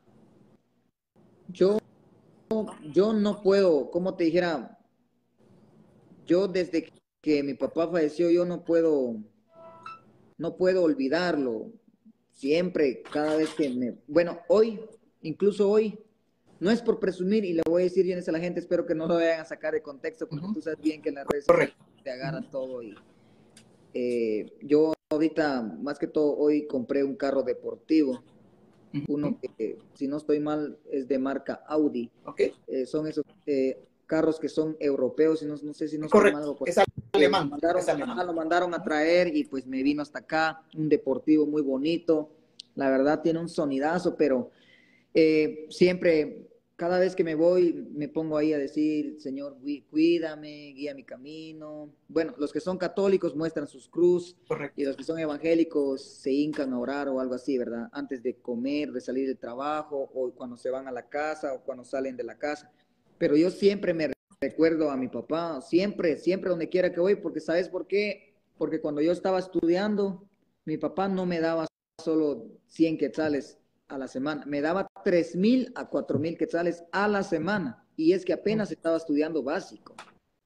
[SPEAKER 2] yo, yo no puedo, como te dijera, yo desde que mi papá falleció, yo no puedo, no puedo olvidarlo. Siempre, cada vez que me, bueno, hoy, incluso hoy, no es por presumir y le voy a decir bien a la gente, espero que no lo vayan a sacar de contexto porque
[SPEAKER 1] Uh-huh.
[SPEAKER 2] tú sabes bien que en las redes sociales
[SPEAKER 1] Correcto.
[SPEAKER 2] te agarran uh-huh. todo y eh, yo ahorita, más que todo, hoy compré un carro deportivo,
[SPEAKER 1] Uh-huh.
[SPEAKER 2] uno que, si no estoy mal, es de marca Audi.
[SPEAKER 1] Okay.
[SPEAKER 2] Eh, son esos eh, carros que son europeos, y no, no sé si no estoy
[SPEAKER 1] Correcto,
[SPEAKER 2] mal.
[SPEAKER 1] es
[SPEAKER 2] Eh, lo,
[SPEAKER 1] alemán,
[SPEAKER 2] mandaron,
[SPEAKER 1] es alemán.
[SPEAKER 2] ajá, lo mandaron a traer y pues me vino hasta acá, un deportivo muy bonito, la verdad tiene un sonidazo, pero eh, siempre, cada vez que me voy, me pongo ahí a decir, Señor, cuídame, guía mi camino. Bueno, los que son católicos muestran sus cruz y
[SPEAKER 1] Correcto.
[SPEAKER 2] los que son evangélicos se hincan a orar o algo así, ¿verdad? Antes de comer, de salir del trabajo o cuando se van a la casa o cuando salen de la casa. Pero yo siempre me recuerdo a mi papá, siempre, siempre donde quiera que voy, porque ¿sabes por qué? Porque cuando yo estaba estudiando, mi papá no me daba solo cien quetzales a la semana, me daba tres mil a cuatro mil quetzales a la semana, y es que apenas estaba estudiando básico.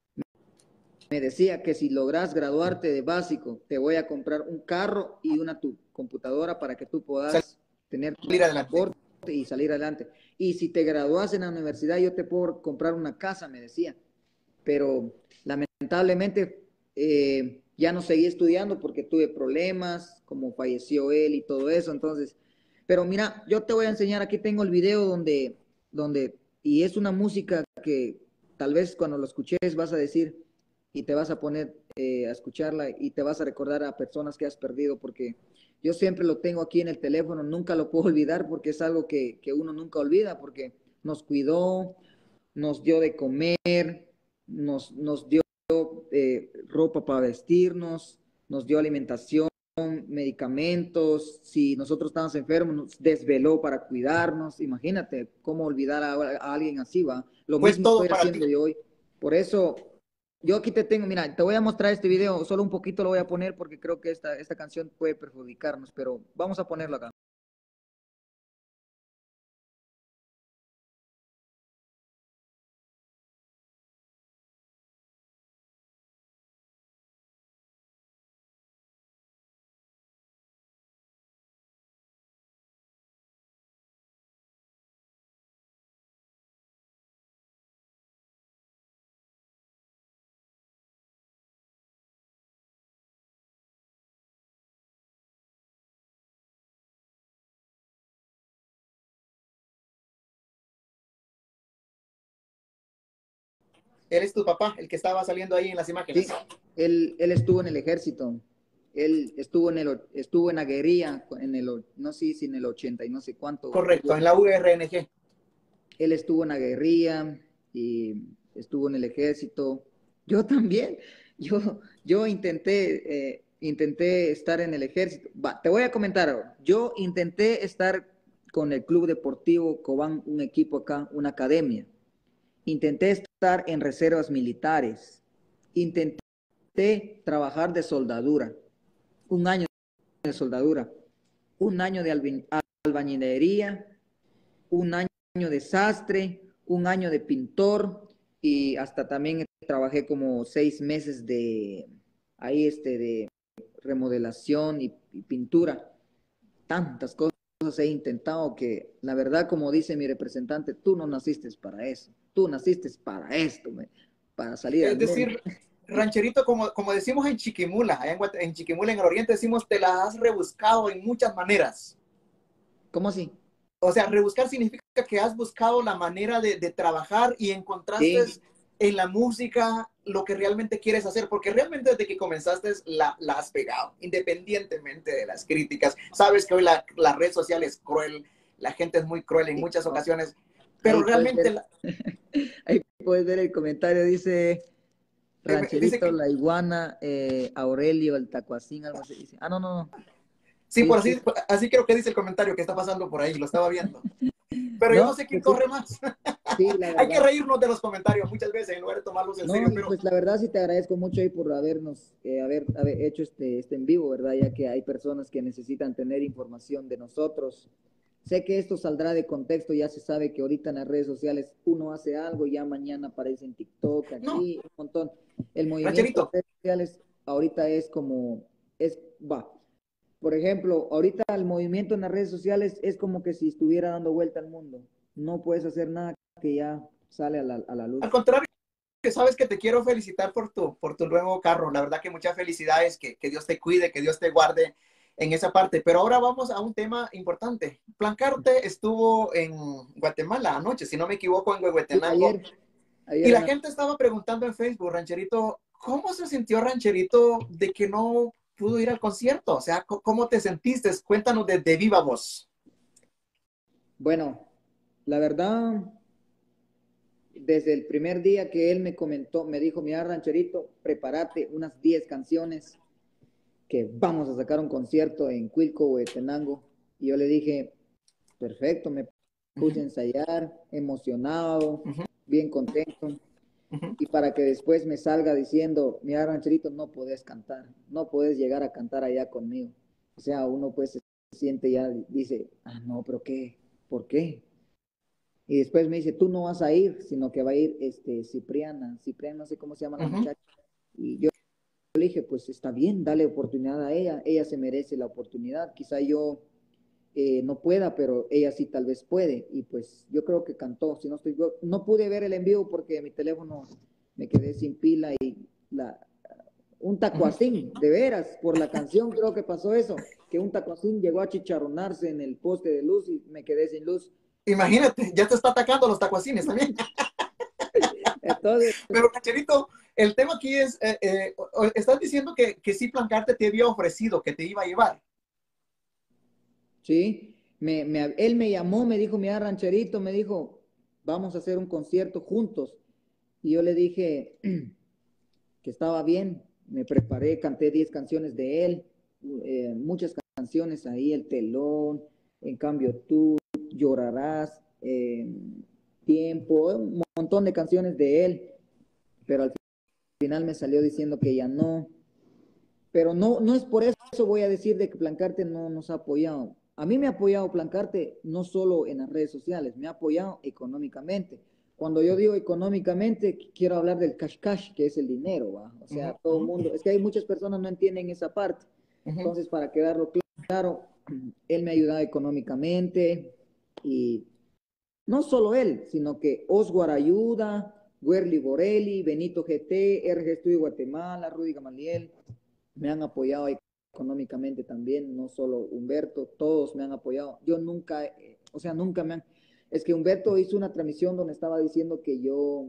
[SPEAKER 2] Me decía que si logras graduarte de básico, te voy a comprar un carro y una tu computadora para que tú puedas tener tu
[SPEAKER 1] Salir adelante.
[SPEAKER 2] transporte y salir adelante. Y si te gradúas en la universidad, yo te puedo comprar una casa, me decía. Pero lamentablemente eh, ya no seguí estudiando porque tuve problemas, como falleció él y todo eso. Entonces, pero mira, yo te voy a enseñar, aquí tengo el video donde, donde, y es una música que tal vez cuando lo escuches vas a decir y te vas a poner eh, a escucharla y te vas a recordar a personas que has perdido, porque yo siempre lo tengo aquí en el teléfono, nunca lo puedo olvidar porque es algo que, que uno nunca olvida, porque nos cuidó, nos dio de comer, nos, nos dio eh, ropa para vestirnos, nos dio alimentación, medicamentos, si nosotros estábamos enfermos, nos desveló para cuidarnos. Imagínate cómo olvidar a, a alguien así, va. Lo
[SPEAKER 1] Pues
[SPEAKER 2] mismo
[SPEAKER 1] todo
[SPEAKER 2] estoy
[SPEAKER 1] para ti.
[SPEAKER 2] haciendo yo hoy. Por eso, yo aquí te tengo, mira, te voy a mostrar este video, solo un poquito lo voy a poner porque creo que esta, esta canción puede perjudicarnos, pero vamos a ponerlo acá.
[SPEAKER 1] Él es tu papá, el que estaba saliendo ahí en las imágenes.
[SPEAKER 2] Sí, él, él estuvo en el ejército. Él estuvo en el estuvo en la guerrilla en el no sé si en el ochenta y no sé cuánto.
[SPEAKER 1] Correcto, en la U R N G.
[SPEAKER 2] Él estuvo en la guerrilla y estuvo en el ejército. Yo también. Yo yo intenté eh, intenté estar en el ejército. Va, te voy a comentar ahora. Yo intenté estar con el Club Deportivo Cobán, un equipo acá, una academia. Intenté estar en reservas militares. Intenté trabajar de soldadura. Un año de soldadura. Un año de albañilería. Un año de sastre. Un año de pintor. Y hasta también trabajé como seis meses de ahí este de remodelación y, y pintura. Tantas cosas he intentado que, la verdad, como dice mi representante, tú no naciste para eso, tú naciste para esto, me, para salir
[SPEAKER 1] Es
[SPEAKER 2] al mundo.
[SPEAKER 1] decir, rancherito, como, como decimos en Chiquimula, en, en Chiquimula, en el oriente, decimos, te la has rebuscado en muchas maneras.
[SPEAKER 2] ¿Cómo así?
[SPEAKER 1] O sea, rebuscar significa que has buscado la manera de, de trabajar y encontraste
[SPEAKER 2] Sí.
[SPEAKER 1] en la música lo que realmente quieres hacer, porque realmente desde que comenzaste la, la has pegado, independientemente de las críticas. Sabes que hoy la, la red social es cruel, la gente es muy cruel en
[SPEAKER 2] Sí,
[SPEAKER 1] muchas
[SPEAKER 2] no.
[SPEAKER 1] ocasiones, pero
[SPEAKER 2] Ahí puedes
[SPEAKER 1] realmente...
[SPEAKER 2] ver,
[SPEAKER 1] La,
[SPEAKER 2] ahí puedes ver el comentario, dice
[SPEAKER 1] eh, dice
[SPEAKER 2] Rancherito,
[SPEAKER 1] que,
[SPEAKER 2] la iguana, eh, Aurelio, el tacuacín, algo así. Dice. Ah, no, no, no.
[SPEAKER 1] sí, por
[SPEAKER 2] Dice,
[SPEAKER 1] así, así creo que dice el comentario que está pasando por ahí, lo estaba viendo. Pero yo no
[SPEAKER 2] no,
[SPEAKER 1] sé quién
[SPEAKER 2] pues sí,
[SPEAKER 1] corre más.
[SPEAKER 2] sí, la
[SPEAKER 1] Hay que
[SPEAKER 2] verdad.
[SPEAKER 1] reírnos de los comentarios muchas veces en lugar de tomarlos en serio,
[SPEAKER 2] No, y
[SPEAKER 1] pero
[SPEAKER 2] pues la verdad sí te agradezco mucho ahí por habernos, eh, haber, haber hecho este, este en vivo, ¿verdad? Ya que hay personas que necesitan tener información de nosotros. Sé que esto saldrá de contexto, ya se sabe que ahorita en las redes sociales uno hace algo, ya mañana aparece en TikTok,
[SPEAKER 1] no,
[SPEAKER 2] aquí, un montón. El movimiento de
[SPEAKER 1] rancherito,
[SPEAKER 2] las redes sociales ahorita es como, es, va. Por ejemplo, ahorita el movimiento en las redes sociales es como que si estuviera dando vuelta al mundo. No puedes hacer nada que ya sale a la, a la
[SPEAKER 1] al
[SPEAKER 2] luz.
[SPEAKER 1] contrario, que sabes que te quiero felicitar por tu, por tu nuevo carro. La verdad que muchas felicidades, que, que Dios te cuide, que Dios te guarde en esa parte. Pero ahora vamos a un tema importante. Plancarte estuvo en Guatemala anoche, si no me equivoco, en
[SPEAKER 2] Sí,
[SPEAKER 1] Huehuetenango.
[SPEAKER 2] ayer,
[SPEAKER 1] Y
[SPEAKER 2] ayer
[SPEAKER 1] la
[SPEAKER 2] en la...
[SPEAKER 1] gente estaba preguntando en Facebook, Rancherito, ¿cómo se sintió Rancherito de que no pudo ir al concierto? O sea, ¿cómo te sentiste? Cuéntanos de, de viva voz.
[SPEAKER 2] Bueno, la verdad, desde el primer día que él me comentó, me dijo, mira, Rancherito, prepárate unas diez canciones que vamos a sacar un concierto en Cuilco, Huehuetenango. Y yo le dije, perfecto, me
[SPEAKER 1] Uh
[SPEAKER 2] puse a
[SPEAKER 1] -huh,
[SPEAKER 2] ensayar, emocionado,
[SPEAKER 1] uh -huh,
[SPEAKER 2] bien contento.
[SPEAKER 1] uh -huh.
[SPEAKER 2] Y para que después me salga diciendo, mira, Rancherito, no puedes cantar, no puedes llegar a cantar allá conmigo. O sea, uno pues se siente ya, dice, ah, no, pero ¿qué? ¿Por qué? Y después me dice, tú no vas a ir, sino que va a ir este, Cipriana, Cipriana, no sé cómo se llama
[SPEAKER 1] Uh
[SPEAKER 2] la
[SPEAKER 1] -huh.
[SPEAKER 2] muchacha. Y yo le dije, pues está bien, dale oportunidad a ella, ella se merece la oportunidad, quizá yo eh, no pueda, pero ella sí tal vez puede. Y pues yo creo que cantó, si no estoy, no pude ver el en vivo porque mi teléfono me quedé sin pila y la, un
[SPEAKER 1] Uh -huh.
[SPEAKER 2] tacuacín, de veras, por la canción creo que pasó eso, que un tacuacín llegó a chicharronarse en el poste de luz y me quedé sin luz.
[SPEAKER 1] Imagínate, ya te está atacando los tacuacines también.
[SPEAKER 2] Entonces,
[SPEAKER 1] Pero, Cacherito, el tema aquí es, eh, eh, estás diciendo que, que sí Plancarte te había ofrecido que te iba a llevar.
[SPEAKER 2] sí, me, me, él me llamó, me dijo, mira, Rancherito, me dijo, vamos a hacer un concierto juntos. Y yo le dije que estaba bien, me preparé, canté diez canciones de él, eh, muchas canciones ahí, El Telón, En cambio tú, Llorarás, eh, Tiempo, un montón de canciones de él, pero al final me salió diciendo que ya no. Pero no, no es por eso voy a decir de que Plancarte no nos ha apoyado. A mí me ha apoyado Plancarte no solo en las redes sociales, me ha apoyado económicamente. Cuando yo digo económicamente, quiero hablar del cash cash, que es el dinero, ¿va? O
[SPEAKER 1] Uh
[SPEAKER 2] sea,
[SPEAKER 1] -huh,
[SPEAKER 2] todo
[SPEAKER 1] uh
[SPEAKER 2] el mundo, es que hay muchas personas no entienden esa parte.
[SPEAKER 1] -huh.
[SPEAKER 2] Entonces, para quedarlo claro, él me ha ayudado económicamente y no solo él, sino que Oswald ayuda, Werly Borelli, Benito G T, R G Studio Guatemala, Rudy Gamaliel, me han apoyado económicamente también, no solo Humberto, todos me han apoyado. Yo nunca, eh, o sea, nunca me han... Es que Humberto hizo una transmisión donde estaba diciendo que yo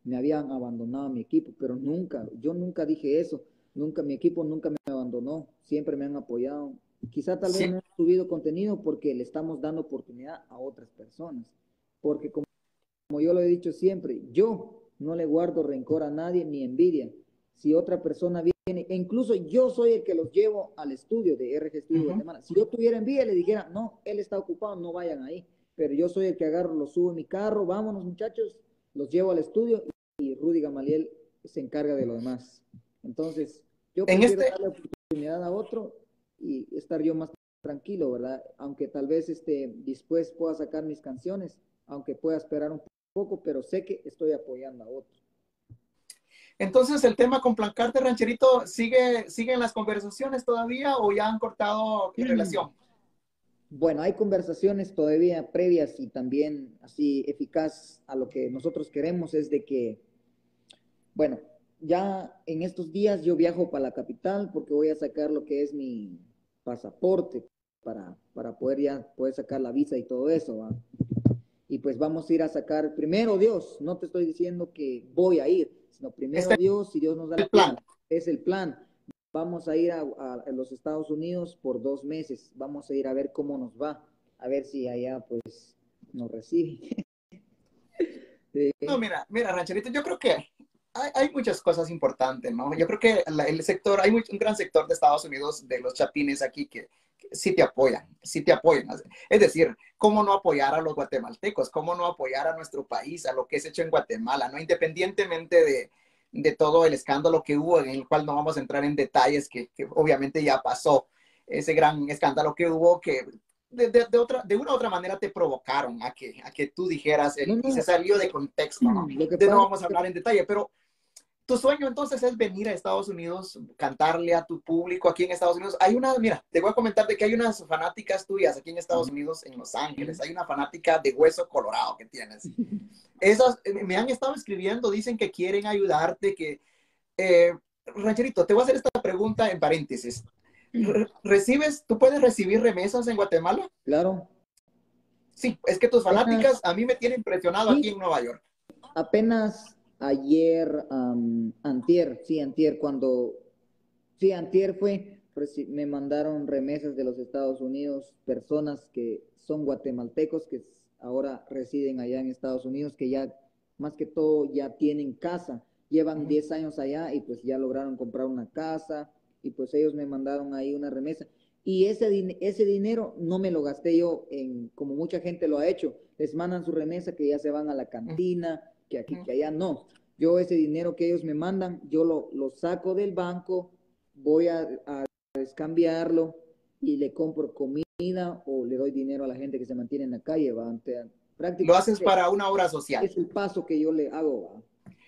[SPEAKER 2] me habían abandonado a mi equipo, pero nunca, yo nunca dije eso, nunca, mi equipo nunca me abandonó, siempre me han apoyado. Quizá tal vez
[SPEAKER 1] Sí.
[SPEAKER 2] no he subido contenido porque le estamos dando oportunidad a otras personas, porque como, como yo lo he dicho siempre, yo no le guardo rencor a nadie ni envidia. Si otra persona viene, e incluso yo soy el que los llevo al estudio de R G Studio
[SPEAKER 1] Ujú.
[SPEAKER 2] Guatemala. Si yo tuviera envidia, le dijera, no, él está ocupado, no vayan ahí. Pero yo soy el que agarro, los subo en mi carro, vámonos muchachos, los llevo al estudio y Rudy Gamaliel se encarga de lo demás. Entonces, yo
[SPEAKER 1] En
[SPEAKER 2] prefiero
[SPEAKER 1] este,
[SPEAKER 2] darle oportunidad a otro y estar yo más tranquilo, ¿verdad? Aunque tal vez este, después pueda sacar mis canciones, aunque pueda esperar un poco, pero sé que estoy apoyando a otro.
[SPEAKER 1] entonces el tema con Plancarte Rancherito, ¿sigue, ¿siguen las conversaciones todavía o ya han cortado relación?
[SPEAKER 2] Bueno, hay conversaciones todavía previas y también así eficaz a lo que nosotros queremos es de que, bueno, ya en estos días yo viajo para la capital porque voy a sacar lo que es mi pasaporte para, para poder ya poder sacar la visa y todo eso, ¿va? Y pues vamos a ir a sacar, primero Dios, no te estoy diciendo que voy a ir, sino primero
[SPEAKER 1] Este es
[SPEAKER 2] Dios, si Dios nos da la
[SPEAKER 1] el plan.
[SPEAKER 2] vida, es el plan. Vamos a ir a, a, a los Estados Unidos por dos meses, vamos a ir a ver cómo nos va, a ver si allá pues nos reciben. Sí.
[SPEAKER 1] No, mira, mira, Rancherito, yo creo que hay, hay muchas cosas importantes, ¿no? Yo creo que la- el sector, hay muy- un gran sector de Estados Unidos, de los chapines aquí, que, que sí te apoyan, sí te apoyan. Es decir, ¿cómo no apoyar a los guatemaltecos? ¿Cómo no apoyar a nuestro país, a lo que es hecho en Guatemala, ¿no? Independientemente de, de todo el escándalo que hubo, en el cual no vamos a entrar en detalles, que, que obviamente ya pasó, ese gran escándalo que hubo, que de, de, de, otra, de una u otra manera te provocaron a que, a que tú dijeras
[SPEAKER 2] No,
[SPEAKER 1] el, y se
[SPEAKER 2] no,
[SPEAKER 1] salió de contexto, ¿no?
[SPEAKER 2] lo que
[SPEAKER 1] De no
[SPEAKER 2] pasa,
[SPEAKER 1] vamos a hablar en detalle, pero tu sueño entonces es venir a Estados Unidos, cantarle a tu público aquí en Estados Unidos. Hay una, mira, te voy a comentar de que hay unas fanáticas tuyas aquí en Estados Unidos, en Los Ángeles. Hay una fanática de Hueso Colorado que tienes. Esas eh, me han estado escribiendo, dicen que quieren ayudarte, que... Eh, Rancherito, te voy a hacer esta pregunta en paréntesis. ¿Recibes, tú puedes recibir remesas en Guatemala?
[SPEAKER 2] claro,
[SPEAKER 1] Sí, es que tus
[SPEAKER 2] apenas,
[SPEAKER 1] fanáticas a mí me tienen impresionado
[SPEAKER 2] sí,
[SPEAKER 1] aquí en Nueva York.
[SPEAKER 2] apenas ayer, um, antier, sí, antier, cuando, sí, antier fue, me mandaron remesas de los Estados Unidos, personas que son guatemaltecos, que ahora residen allá en Estados Unidos, que ya, más que todo, ya tienen casa, llevan
[SPEAKER 1] Ujú.
[SPEAKER 2] diez años allá y pues ya lograron comprar una casa y pues ellos me mandaron ahí una remesa. Y ese, ese dinero no me lo gasté yo en, como mucha gente lo ha hecho, les mandan su remesa que ya se van a la cantina, que aquí, que allá no. Yo ese dinero que ellos me mandan, yo lo, lo saco del banco, voy a, a descambiarlo y le compro comida o le doy dinero a la gente que se mantiene en la calle, ¿va?
[SPEAKER 1] Lo haces
[SPEAKER 2] Prácticamente
[SPEAKER 1] para una obra social.
[SPEAKER 2] es el paso que yo le hago, ¿va?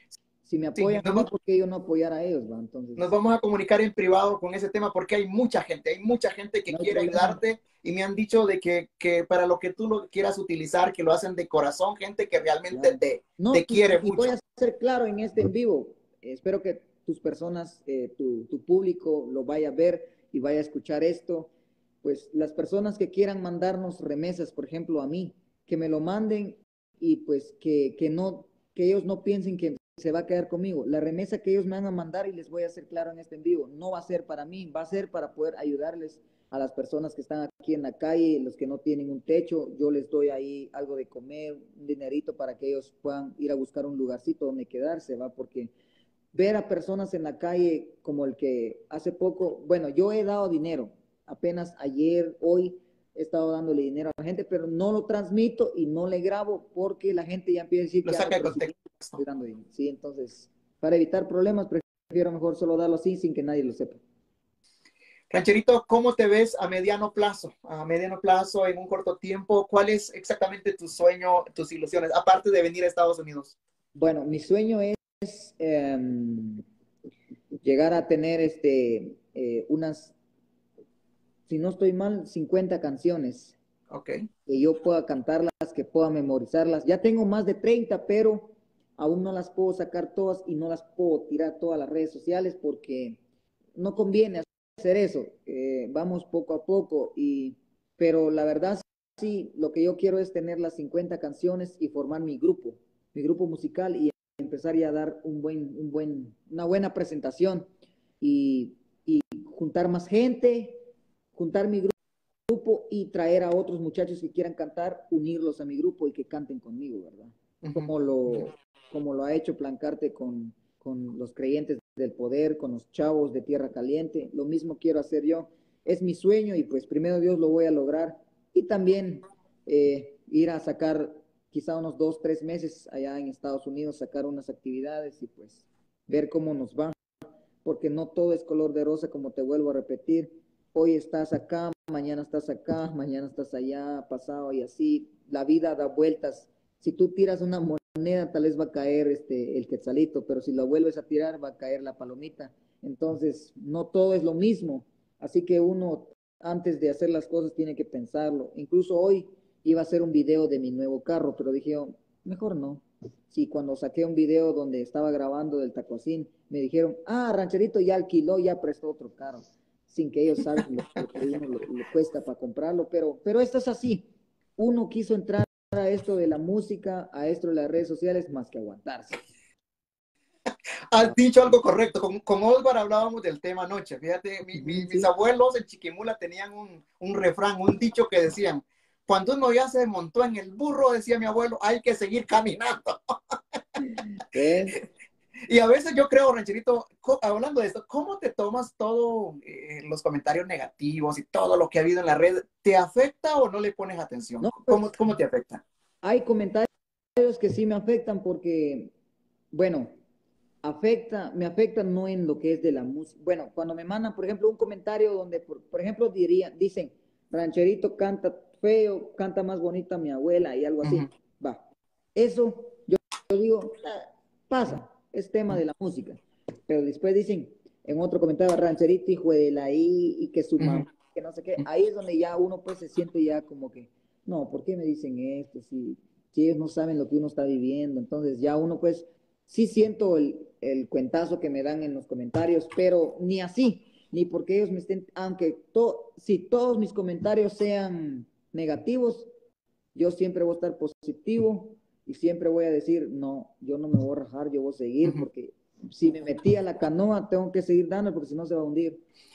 [SPEAKER 2] Si me
[SPEAKER 1] Sí,
[SPEAKER 2] apoyan a mí,
[SPEAKER 1] nos,
[SPEAKER 2] ¿por qué yo no apoyar a ellos, ¿va?
[SPEAKER 1] nos
[SPEAKER 2] Entonces,
[SPEAKER 1] vamos a comunicar en privado con ese tema porque hay mucha gente, hay mucha gente que
[SPEAKER 2] no hay
[SPEAKER 1] quiere
[SPEAKER 2] problema.
[SPEAKER 1] ayudarte y me han dicho de que, que para lo que tú lo quieras utilizar, que lo hacen de corazón, gente que realmente
[SPEAKER 2] Claro.
[SPEAKER 1] te,
[SPEAKER 2] No,
[SPEAKER 1] te
[SPEAKER 2] y,
[SPEAKER 1] quiere
[SPEAKER 2] y voy a
[SPEAKER 1] mucho.
[SPEAKER 2] ser claro en este en vivo. Espero que tus personas, eh, tu, tu público lo vaya a ver y vaya a escuchar esto. Pues las personas que quieran mandarnos remesas, por ejemplo, a mí, que me lo manden y pues que, que, no, que ellos no piensen que se va a quedar conmigo. La remesa que ellos me van a mandar, y les voy a hacer claro en este en vivo, no va a ser para mí, va a ser para poder ayudarles a las personas que están aquí en la calle, los que no tienen un techo. Yo les doy ahí algo de comer, un dinerito para que ellos puedan ir a buscar un lugarcito donde quedarse, ¿va? Porque ver a personas en la calle como el que hace poco, bueno, yo he dado dinero, apenas ayer, hoy, he estado dándole dinero a la gente, pero no lo transmito y no le grabo porque la gente ya empieza a decir
[SPEAKER 1] Lo
[SPEAKER 2] que ando
[SPEAKER 1] saca de
[SPEAKER 2] persiguiendo,
[SPEAKER 1] contexto.
[SPEAKER 2] estoy dando dinero. Sí, entonces, para evitar problemas, prefiero mejor solo darlo así sin que nadie lo sepa.
[SPEAKER 1] Rancherito, ¿cómo te ves a mediano plazo? A mediano plazo, en un corto tiempo, ¿cuál es exactamente tu sueño, tus ilusiones, aparte de venir a Estados Unidos?
[SPEAKER 2] Bueno, mi sueño es eh, llegar a tener este, eh, unas, si no estoy mal, cincuenta canciones
[SPEAKER 1] Ok.
[SPEAKER 2] que yo pueda cantarlas, que pueda memorizarlas. Ya tengo más de treinta, pero aún no las puedo sacar todas y no las puedo tirar todas las redes sociales porque no conviene hacer eso. Eh, vamos poco a poco, y, pero la verdad sí, lo que yo quiero es tener las cincuenta canciones y formar mi grupo, mi grupo musical y empezar ya a dar un buen, un buen, una buena presentación y, y juntar más gente, juntar mi grupo y traer a otros muchachos que quieran cantar, unirlos a mi grupo y que canten conmigo, ¿verdad?
[SPEAKER 1] Ujú.
[SPEAKER 2] Como lo, como lo ha hecho Plancarte con, con los creyentes del poder, con los chavos de Tierra Caliente. Lo mismo quiero hacer yo. Es mi sueño y pues primero Dios lo voy a lograr. Y también eh, ir a sacar quizá unos dos, tres meses allá en Estados Unidos, sacar unas actividades y pues ver cómo nos va. Porque no todo es color de rosa, como te vuelvo a repetir. Hoy estás acá, mañana estás acá, mañana estás allá, pasado y así. La vida da vueltas. Si tú tiras una moneda, tal vez va a caer este, el quetzalito, pero si la vuelves a tirar, va a caer la palomita. Entonces, no todo es lo mismo. Así que uno, antes de hacer las cosas, tiene que pensarlo. Incluso hoy iba a hacer un video de mi nuevo carro, pero dije, oh, mejor no. Sí, cuando saqué un video donde estaba grabando del Tacuacín, me dijeron, ah, Rancherito ya alquiló, ya prestó otro carro, sin que ellos saben lo, lo que uno lo, lo cuesta para comprarlo, pero, pero esto es así. Uno quiso entrar a esto de la música, a esto de las redes sociales, más que aguantarse.
[SPEAKER 1] Has dicho algo correcto. Con, con Oscar hablábamos del tema anoche. Fíjate, mi, mi,
[SPEAKER 2] Sí.
[SPEAKER 1] mis abuelos en Chiquimula tenían un, un refrán, un dicho que decían, cuando uno ya se montó en el burro, decía mi abuelo, hay que seguir caminando.
[SPEAKER 2] ¿Ves?
[SPEAKER 1] Y a veces yo creo, Rancherito, hablando de esto, ¿cómo te tomas todo eh, los comentarios negativos y todo lo que ha habido en la red? ¿Te afecta o no le pones atención?
[SPEAKER 2] No,
[SPEAKER 1] ¿Cómo,
[SPEAKER 2] pues,
[SPEAKER 1] cómo te afecta?
[SPEAKER 2] hay comentarios que sí me afectan porque, bueno, afecta, me afecta no en lo que es de la música. Bueno, cuando me mandan, por ejemplo, un comentario donde, por, por ejemplo, dirían, dicen, Rancherito canta feo, canta más bonita mi abuela y algo así.
[SPEAKER 1] Uh -huh.
[SPEAKER 2] Va. Eso, yo, yo digo, ah, pasa, es tema de la música. Pero después dicen, en otro comentario, Rancherito, hijo de la I, y que su
[SPEAKER 1] Uh -huh.
[SPEAKER 2] mamá, que no sé qué. Ahí es donde ya uno pues se siente ya como que, no, ¿por qué me dicen esto? Si, si ellos no saben lo que uno está viviendo. Entonces ya uno pues sí siento el, el cuentazo que me dan en los comentarios, pero ni así, ni porque ellos me estén, aunque to, si todos mis comentarios sean negativos, yo siempre voy a estar positivo y siempre voy a decir, no, yo no me voy a rajar, yo voy a seguir, uh -huh. porque si me metí a la canoa, tengo que seguir dando, porque si no se va a hundir.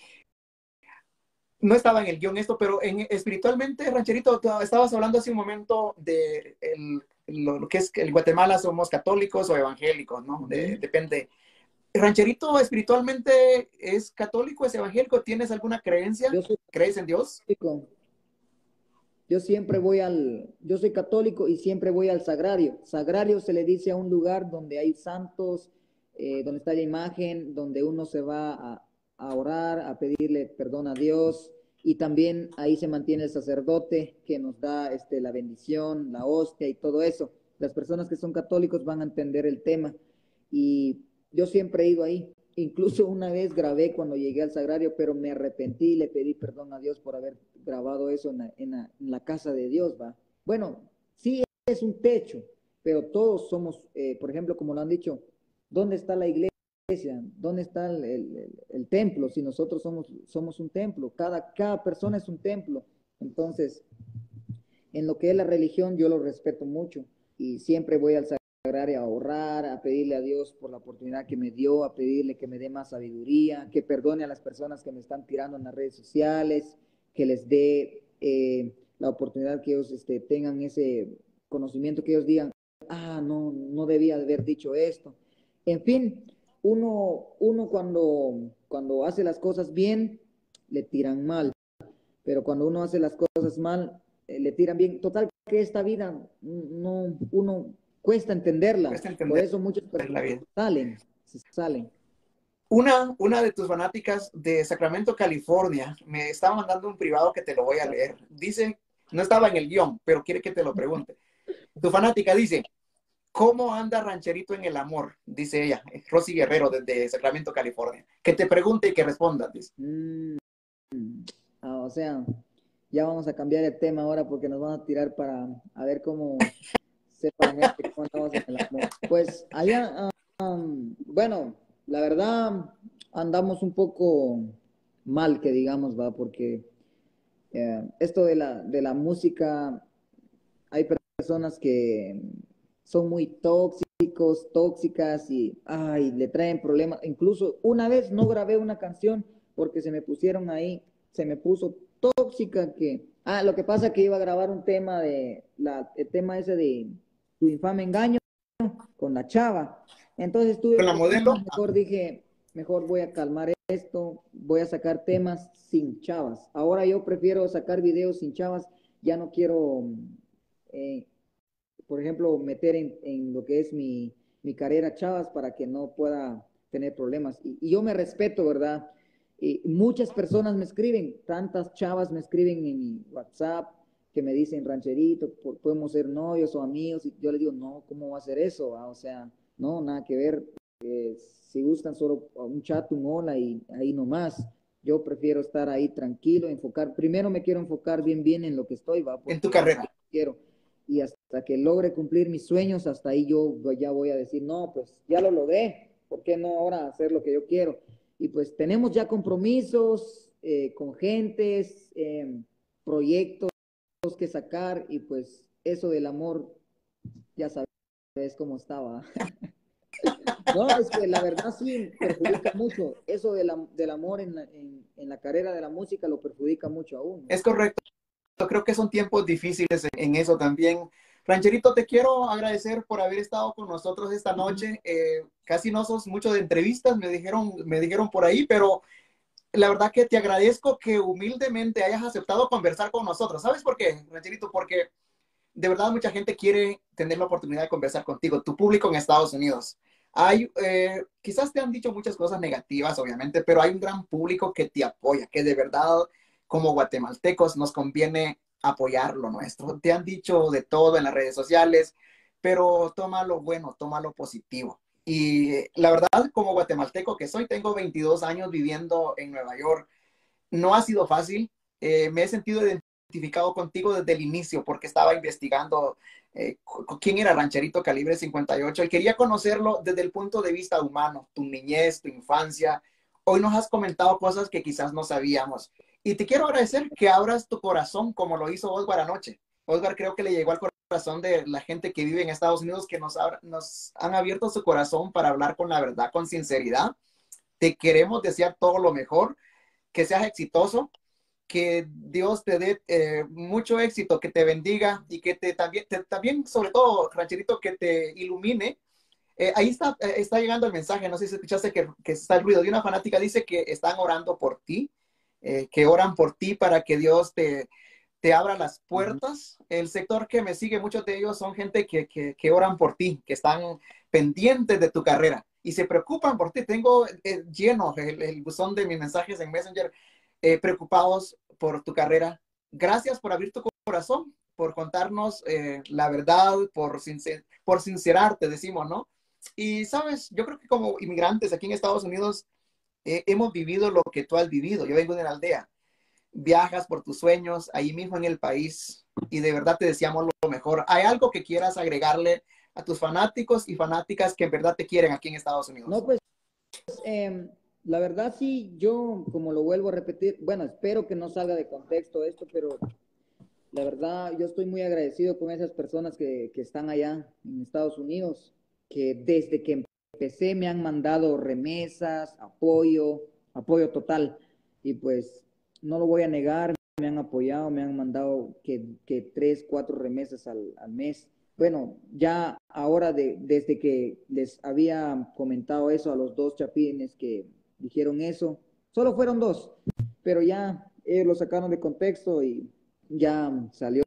[SPEAKER 1] No estaba en el guión esto, pero en, espiritualmente, Rancherito, estabas hablando hace un momento de el, lo, lo que es que en Guatemala somos católicos o evangélicos, ¿no? Uh-huh. de, depende. Rancherito, espiritualmente, ¿es católico, es evangélico? ¿Tienes alguna creencia?
[SPEAKER 2] Yo soy
[SPEAKER 1] ¿Crees en Dios?
[SPEAKER 2] Católico. Yo siempre voy al, yo soy católico y siempre voy al sagrario. Sagrario se le dice a un lugar donde hay santos, eh, donde está la imagen, donde uno se va a, a orar, a pedirle perdón a Dios, y también ahí se mantiene el sacerdote que nos da este, la bendición, la hostia y todo eso. Las personas que son católicos van a entender el tema y yo siempre he ido ahí. Incluso una vez grabé cuando llegué al sagrario, pero me arrepentí y le pedí perdón a Dios por haber grabado eso en la, en la, en la casa de Dios, ¿va? Bueno, sí es un techo, pero todos somos, eh, por ejemplo, como lo han dicho, ¿dónde está la iglesia? ¿Dónde está el, el, el, el templo? Si nosotros somos, somos un templo, cada, cada persona es un templo. Entonces, en lo que es la religión, yo lo respeto mucho y siempre voy al sagrario a orar, a pedirle a Dios por la oportunidad que me dio, a pedirle que me dé más sabiduría, que perdone a las personas que me están tirando en las redes sociales, que les dé eh, la oportunidad que ellos este, tengan ese conocimiento, que ellos digan, ah, no, no debía haber dicho esto. En fin, uno, uno cuando, cuando hace las cosas bien, le tiran mal, pero cuando uno hace las cosas mal, eh, le tiran bien. Total, que esta vida, no, uno cuesta entenderla,
[SPEAKER 1] cuesta entender
[SPEAKER 2] por eso muchas personas
[SPEAKER 1] la vida.
[SPEAKER 2] salen, se salen.
[SPEAKER 1] Una, una de tus fanáticas de Sacramento, California, me estaba mandando un privado que te lo voy a leer. Dice, no estaba en el guión, pero quiere que te lo pregunte. Tu fanática dice, ¿cómo anda Rancherito en el amor? Dice ella, Rosy Guerrero, desde Sacramento, California. Que te pregunte y que responda, dice.
[SPEAKER 2] Mm, ah, o sea, ya vamos a cambiar el tema ahora porque nos van a tirar para a ver cómo sepa la gente cómo andamos en el amor. Pues allá, um, bueno, la verdad andamos un poco mal, que digamos, va, porque eh, esto de la, de la música, hay personas que son muy tóxicas, tóxicos, tóxicas y ay, le traen problemas. Incluso una vez no grabé una canción porque se me pusieron ahí, se me puso tóxica que, ah, lo que pasa es que iba a grabar un tema de, la, el tema ese de tu infame engaño con la chava. Entonces tuve
[SPEAKER 1] Con la modelo.
[SPEAKER 2] problemas, mejor dije, mejor voy a calmar esto, voy a sacar temas sin chavas. Ahora yo prefiero sacar videos sin chavas, ya no quiero, eh, por ejemplo, meter en, en lo que es mi, mi carrera chavas para que no pueda tener problemas. Y, y yo me respeto, ¿verdad? Y muchas personas me escriben, tantas chavas me escriben en mi WhatsApp que me dicen, rancherito, podemos ser novios o amigos. Y yo les digo, no, ¿cómo va a ser eso? Ah, o sea, no, nada que ver. Eh, si gustan solo un chat, un hola y ahí nomás. Yo prefiero estar ahí tranquilo, enfocar. Primero me quiero enfocar bien, bien en lo que estoy, va,
[SPEAKER 1] En tu
[SPEAKER 2] porque
[SPEAKER 1] carrera.
[SPEAKER 2] quiero. Y hasta que logre cumplir mis sueños, hasta ahí yo ya voy a decir, no, pues ya lo logré. ¿Por qué no ahora hacer lo que yo quiero? Y pues tenemos ya compromisos eh, con gentes, eh, proyectos que sacar y pues eso del amor, ya sabes cómo estaba. No, es que la verdad sí perjudica mucho. Eso de la, del amor en la, en, en la carrera de la música lo perjudica mucho aún.
[SPEAKER 1] Es correcto. Creo que son tiempos difíciles en eso también. Rancherito, te quiero agradecer por haber estado con nosotros esta noche. Eh, casi no sos mucho de entrevistas, me dijeron, me dijeron por ahí, pero la verdad que te agradezco que humildemente hayas aceptado conversar con nosotros. ¿Sabes por qué, Rancherito? Porque de verdad mucha gente quiere tener la oportunidad de conversar contigo, tu público en Estados Unidos. Hay, eh, quizás te han dicho muchas cosas negativas, obviamente, pero hay un gran público que te apoya, que de verdad, como guatemaltecos, nos conviene apoyar lo nuestro. Te han dicho de todo en las redes sociales, pero toma lo bueno, toma lo positivo. Y eh, la verdad, como guatemalteco que soy, tengo veintidós años viviendo en Nueva York. No ha sido fácil. Eh, me he sentido identificado contigo desde el inicio porque estaba investigando eh, quién era Rancherito Calibre cincuenta y ocho y quería conocerlo desde el punto de vista humano, tu niñez, tu infancia. Hoy nos has comentado cosas que quizás no sabíamos. Y te quiero agradecer que abras tu corazón como lo hizo Oscar anoche. Oscar creo que le llegó al corazón de la gente que vive en Estados Unidos, que nos, nos han abierto su corazón para hablar con la verdad, con sinceridad. Te queremos desear todo lo mejor, que seas exitoso, que Dios te dé eh, mucho éxito, que te bendiga y que te también, te, también sobre todo, Rancherito, que te ilumine. Eh, ahí está, eh, está llegando el mensaje, no sé si escuchaste que, que está el ruido de una fanática, dice que están orando por ti, eh, que oran por ti para que Dios te, te abra las puertas. Uh-huh. El sector que me sigue, muchos de ellos son gente que, que, que oran por ti, que están pendientes de tu carrera y se preocupan por ti. Tengo eh, lleno el, el buzón de mis mensajes en Messenger eh, preocupados por tu carrera. Gracias por abrir tu corazón, por contarnos eh, la verdad, por, sincer por sincerarte, decimos, ¿no? Y sabes, yo creo que como inmigrantes aquí en Estados Unidos eh, hemos vivido lo que tú has vivido. Yo vengo de una aldea. Viajas por tus sueños ahí mismo en el país y de verdad te deseamos lo mejor. ¿Hay algo que quieras agregarle a tus fanáticos y fanáticas que en verdad te quieren aquí en Estados Unidos?
[SPEAKER 2] No, pues eh, la verdad sí, yo como lo vuelvo a repetir, bueno, espero que no salga de contexto esto, pero la verdad yo estoy muy agradecido con esas personas que, que están allá en Estados Unidos, que desde que empecé me han mandado remesas, apoyo, apoyo total, y pues no lo voy a negar, me han apoyado, me han mandado que, que tres, cuatro remesas al, al mes. Bueno, ya ahora de, desde que les había comentado eso a los dos chapines que dijeron eso, solo fueron dos, pero ya ellos lo sacaron de contexto y ya salió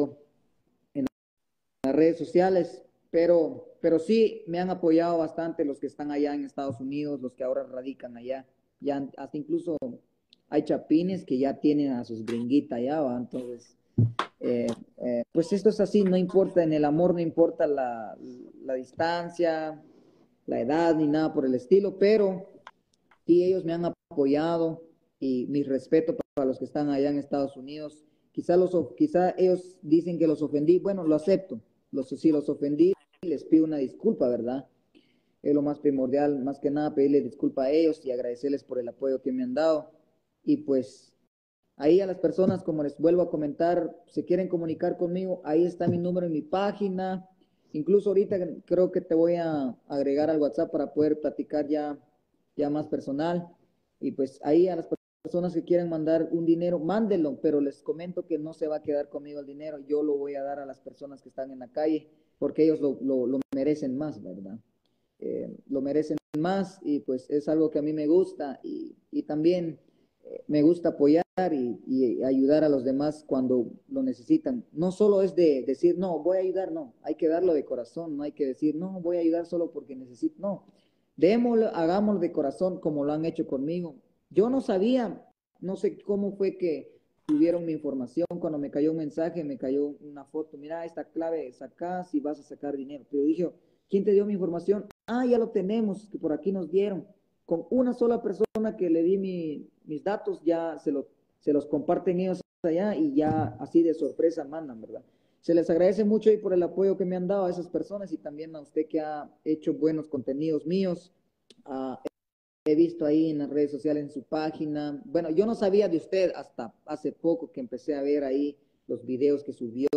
[SPEAKER 2] en las redes sociales, pero, pero sí me han apoyado bastante los que están allá en Estados Unidos, los que ahora radican allá, ya hasta incluso hay chapines que ya tienen a sus gringuitas allá, ¿va? Entonces, eh, eh, pues esto es así, no importa, en el amor no importa la, la distancia, la edad, ni nada por el estilo, pero sí ellos me han apoyado y mi respeto para los que están allá en Estados Unidos. Quizá, los, quizá ellos dicen que los ofendí, bueno, lo acepto, los, si los ofendí, les pido una disculpa, ¿verdad? Es lo más primordial, más que nada pedirles disculpa a ellos y agradecerles por el apoyo que me han dado. Y pues ahí a las personas, como les vuelvo a comentar, se quieren comunicar conmigo, ahí está mi número en mi página, incluso ahorita creo que te voy a agregar al WhatsApp para poder platicar ya, ya más personal. Y pues ahí a las personas que quieran mandar un dinero, mándenlo, pero les comento que no se va a quedar conmigo el dinero, yo lo voy a dar a las personas que están en la calle, porque ellos lo, lo, lo merecen más, ¿verdad? Eh, lo merecen más y pues es algo que a mí me gusta y, y también eh, me gusta apoyar y, y, ayudar a los demás cuando lo necesitan. No solo es de decir, no, voy a ayudar, no, hay que darlo de corazón, no hay que decir, no, voy a ayudar solo porque necesito, no, démoslo, hagámoslo de corazón como lo han hecho conmigo. Yo no sabía, no sé cómo fue que tuvieron mi información, cuando me cayó un mensaje, me cayó una foto, mira, esta clave sacás y vas a sacar dinero. Pero dije, ¿quién te dio mi información? Ah, ya lo tenemos, que por aquí nos dieron. Con una sola persona que le di mi, mis datos, ya se, lo, se los comparten ellos allá y ya así de sorpresa mandan, ¿verdad? Se les agradece mucho y por el apoyo que me han dado a esas personas y también a usted que ha hecho buenos contenidos míos. Uh, he visto ahí en las redes sociales, en su página. Bueno, yo no sabía de usted hasta hace poco que empecé a ver ahí los videos que subió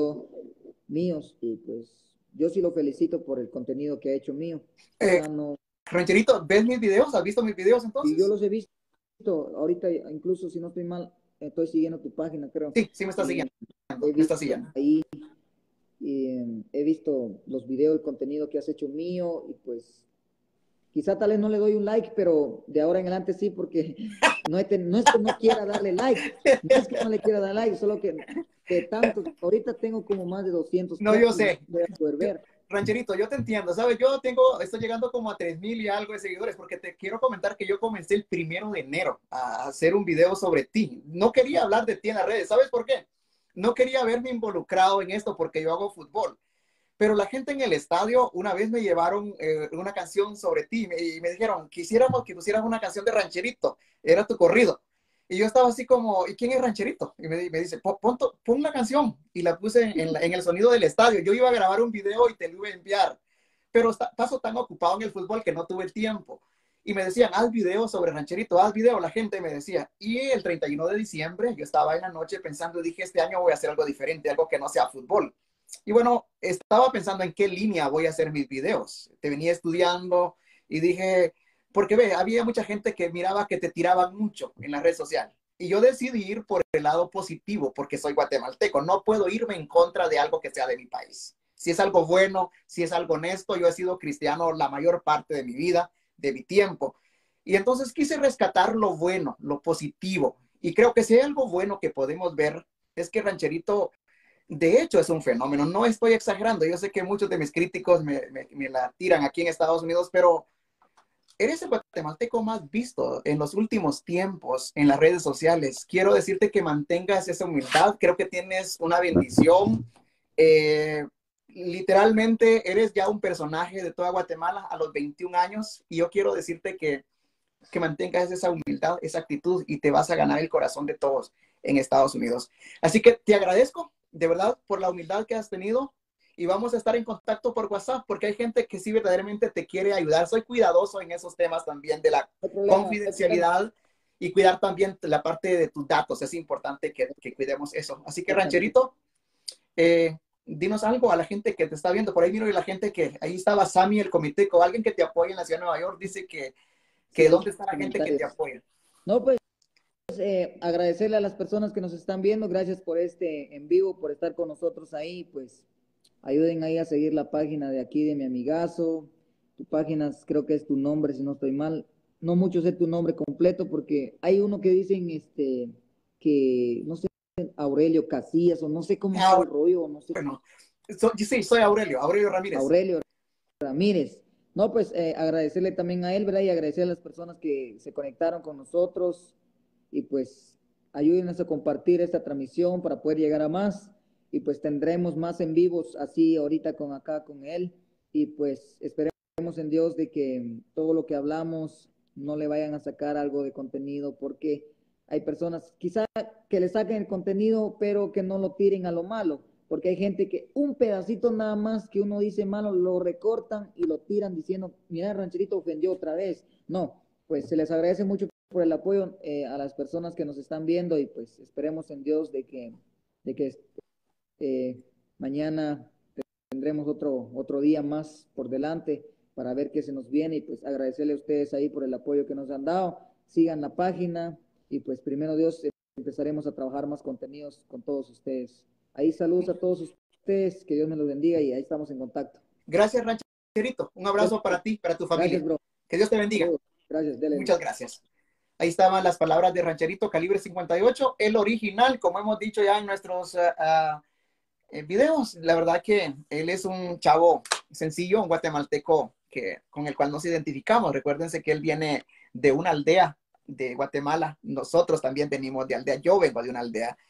[SPEAKER 2] míos y pues yo sí lo felicito por el contenido que ha hecho mío.
[SPEAKER 1] Eh, no... Rancherito, ¿ves mis videos? ¿Has visto mis videos entonces?
[SPEAKER 2] Sí, yo los he visto. Ahorita, incluso si no estoy mal, estoy siguiendo tu página, creo.
[SPEAKER 1] Sí, sí me está siguiendo.
[SPEAKER 2] He
[SPEAKER 1] me está siguiendo.
[SPEAKER 2] Ahí y, um, he visto los videos, el contenido que has hecho mío y pues quizá tal vez no le doy un like, pero de ahora en adelante sí, porque no, he ten, no es que no quiera darle like, no es que no le quiera dar like, solo que de tanto, ahorita tengo como más de doscientos.
[SPEAKER 1] No, yo sé.
[SPEAKER 2] Voy a poder ver.
[SPEAKER 1] Rancherito, yo te entiendo, ¿sabes? Yo tengo, estoy llegando como a tres mil y algo de seguidores, porque te quiero comentar que yo comencé el primero de enero a hacer un video sobre ti. No quería hablar de ti en las redes, ¿sabes por qué? No quería verme involucrado en esto porque yo hago fútbol. Pero la gente en el estadio, una vez me llevaron eh, una canción sobre ti me, y me dijeron, quisiéramos que pusieras una canción de Rancherito, era tu corrido. Y yo estaba así como, ¿y quién es Rancherito? Y me, me dice, pon, pon la canción. Y la puse en, la, en el sonido del estadio. Yo iba a grabar un video y te lo iba a enviar. Pero está, paso tan ocupado en el fútbol que no tuve el tiempo. Y me decían, haz video sobre Rancherito, haz video. La gente me decía. Y el treinta y uno de diciembre, yo estaba en la noche pensando, dije, este año voy a hacer algo diferente, algo que no sea fútbol. Y bueno, estaba pensando en qué línea voy a hacer mis videos. Te venía estudiando y dije, porque ve, había mucha gente que miraba que te tiraban mucho en la red social. Y yo decidí ir por el lado positivo porque soy guatemalteco. No puedo irme en contra de algo que sea de mi país. Si es algo bueno, si es algo honesto, yo he sido cristiano la mayor parte de mi vida, de mi tiempo. Y entonces quise rescatar lo bueno, lo positivo. Y creo que si hay algo bueno que podemos ver es que Rancherito, de hecho, es un fenómeno. No estoy exagerando. Yo sé que muchos de mis críticos me, me, me la tiran aquí en Estados Unidos, pero eres el guatemalteco más visto en los últimos tiempos en las redes sociales. Quiero decirte que mantengas esa humildad. Creo que tienes una bendición. Eh, literalmente eres ya un personaje de toda Guatemala a los veintiún años y yo quiero decirte que, que mantengas esa humildad, esa actitud y te vas a ganar el corazón de todos en Estados Unidos. Así que te agradezco de verdad por la humildad que has tenido. Y vamos a estar en contacto por WhatsApp porque hay gente que sí verdaderamente te quiere ayudar. Soy cuidadoso en esos temas también de la confidencialidad y cuidar también la parte de tus datos. Es importante que, que cuidemos eso. Así que, Rancherito, eh, dinos algo a la gente que te está viendo. Por ahí miro y la gente que, ahí estaba Sammy, el comité, con alguien que te apoya en la ciudad de Nueva York, dice que, que sí, ¿dónde está la gente que te apoya?
[SPEAKER 2] No, pues eh, agradecerle a las personas que nos están viendo. Gracias por este en vivo, por estar con nosotros ahí, pues ayuden ahí a seguir la página de aquí de mi amigazo. Tu página creo que es tu nombre, si no estoy mal. No mucho sé tu nombre completo porque hay uno que dicen este que no sé, Aurelio Casillas o no sé cómo está el rollo, no sé.
[SPEAKER 1] Bueno, so, sí, soy Aurelio, Aurelio Ramírez.
[SPEAKER 2] Aurelio Ramírez. No, pues eh, agradecerle también a él, ¿verdad? Y agradecer a las personas que se conectaron con nosotros y pues ayúdenos a compartir esta transmisión para poder llegar a más. Y pues tendremos más en vivos así ahorita con acá con él y pues esperemos en Dios de que todo lo que hablamos no le vayan a sacar algo de contenido porque hay personas quizá que le saquen el contenido pero que no lo tiren a lo malo porque hay gente que un pedacito nada más que uno dice malo lo recortan y lo tiran diciendo mira Rancherito ofendió otra vez. No, pues se les agradece mucho por el apoyo eh, a las personas que nos están viendo y pues esperemos en Dios de que de que Eh, mañana tendremos otro, otro día más por delante para ver qué se nos viene y pues agradecerle a ustedes ahí por el apoyo que nos han dado. Sigan la página y pues primero Dios empezaremos a trabajar más contenidos con todos ustedes. Ahí saludos a todos ustedes, que Dios me los bendiga y ahí estamos en contacto.
[SPEAKER 1] Gracias, Rancherito. Un abrazo para ti, para tu familia.
[SPEAKER 2] Gracias, bro.
[SPEAKER 1] Que Dios te bendiga.
[SPEAKER 2] Gracias, dele.
[SPEAKER 1] Muchas gracias. Ahí estaban las palabras de Rancherito Calibre cincuenta y ocho, el original, como hemos dicho ya en nuestros uh, uh, videos. La verdad que él es un chavo sencillo, un guatemalteco que, con el cual nos identificamos. Recuérdense que él viene de una aldea de Guatemala. Nosotros también venimos de aldea. Yo vengo de una aldea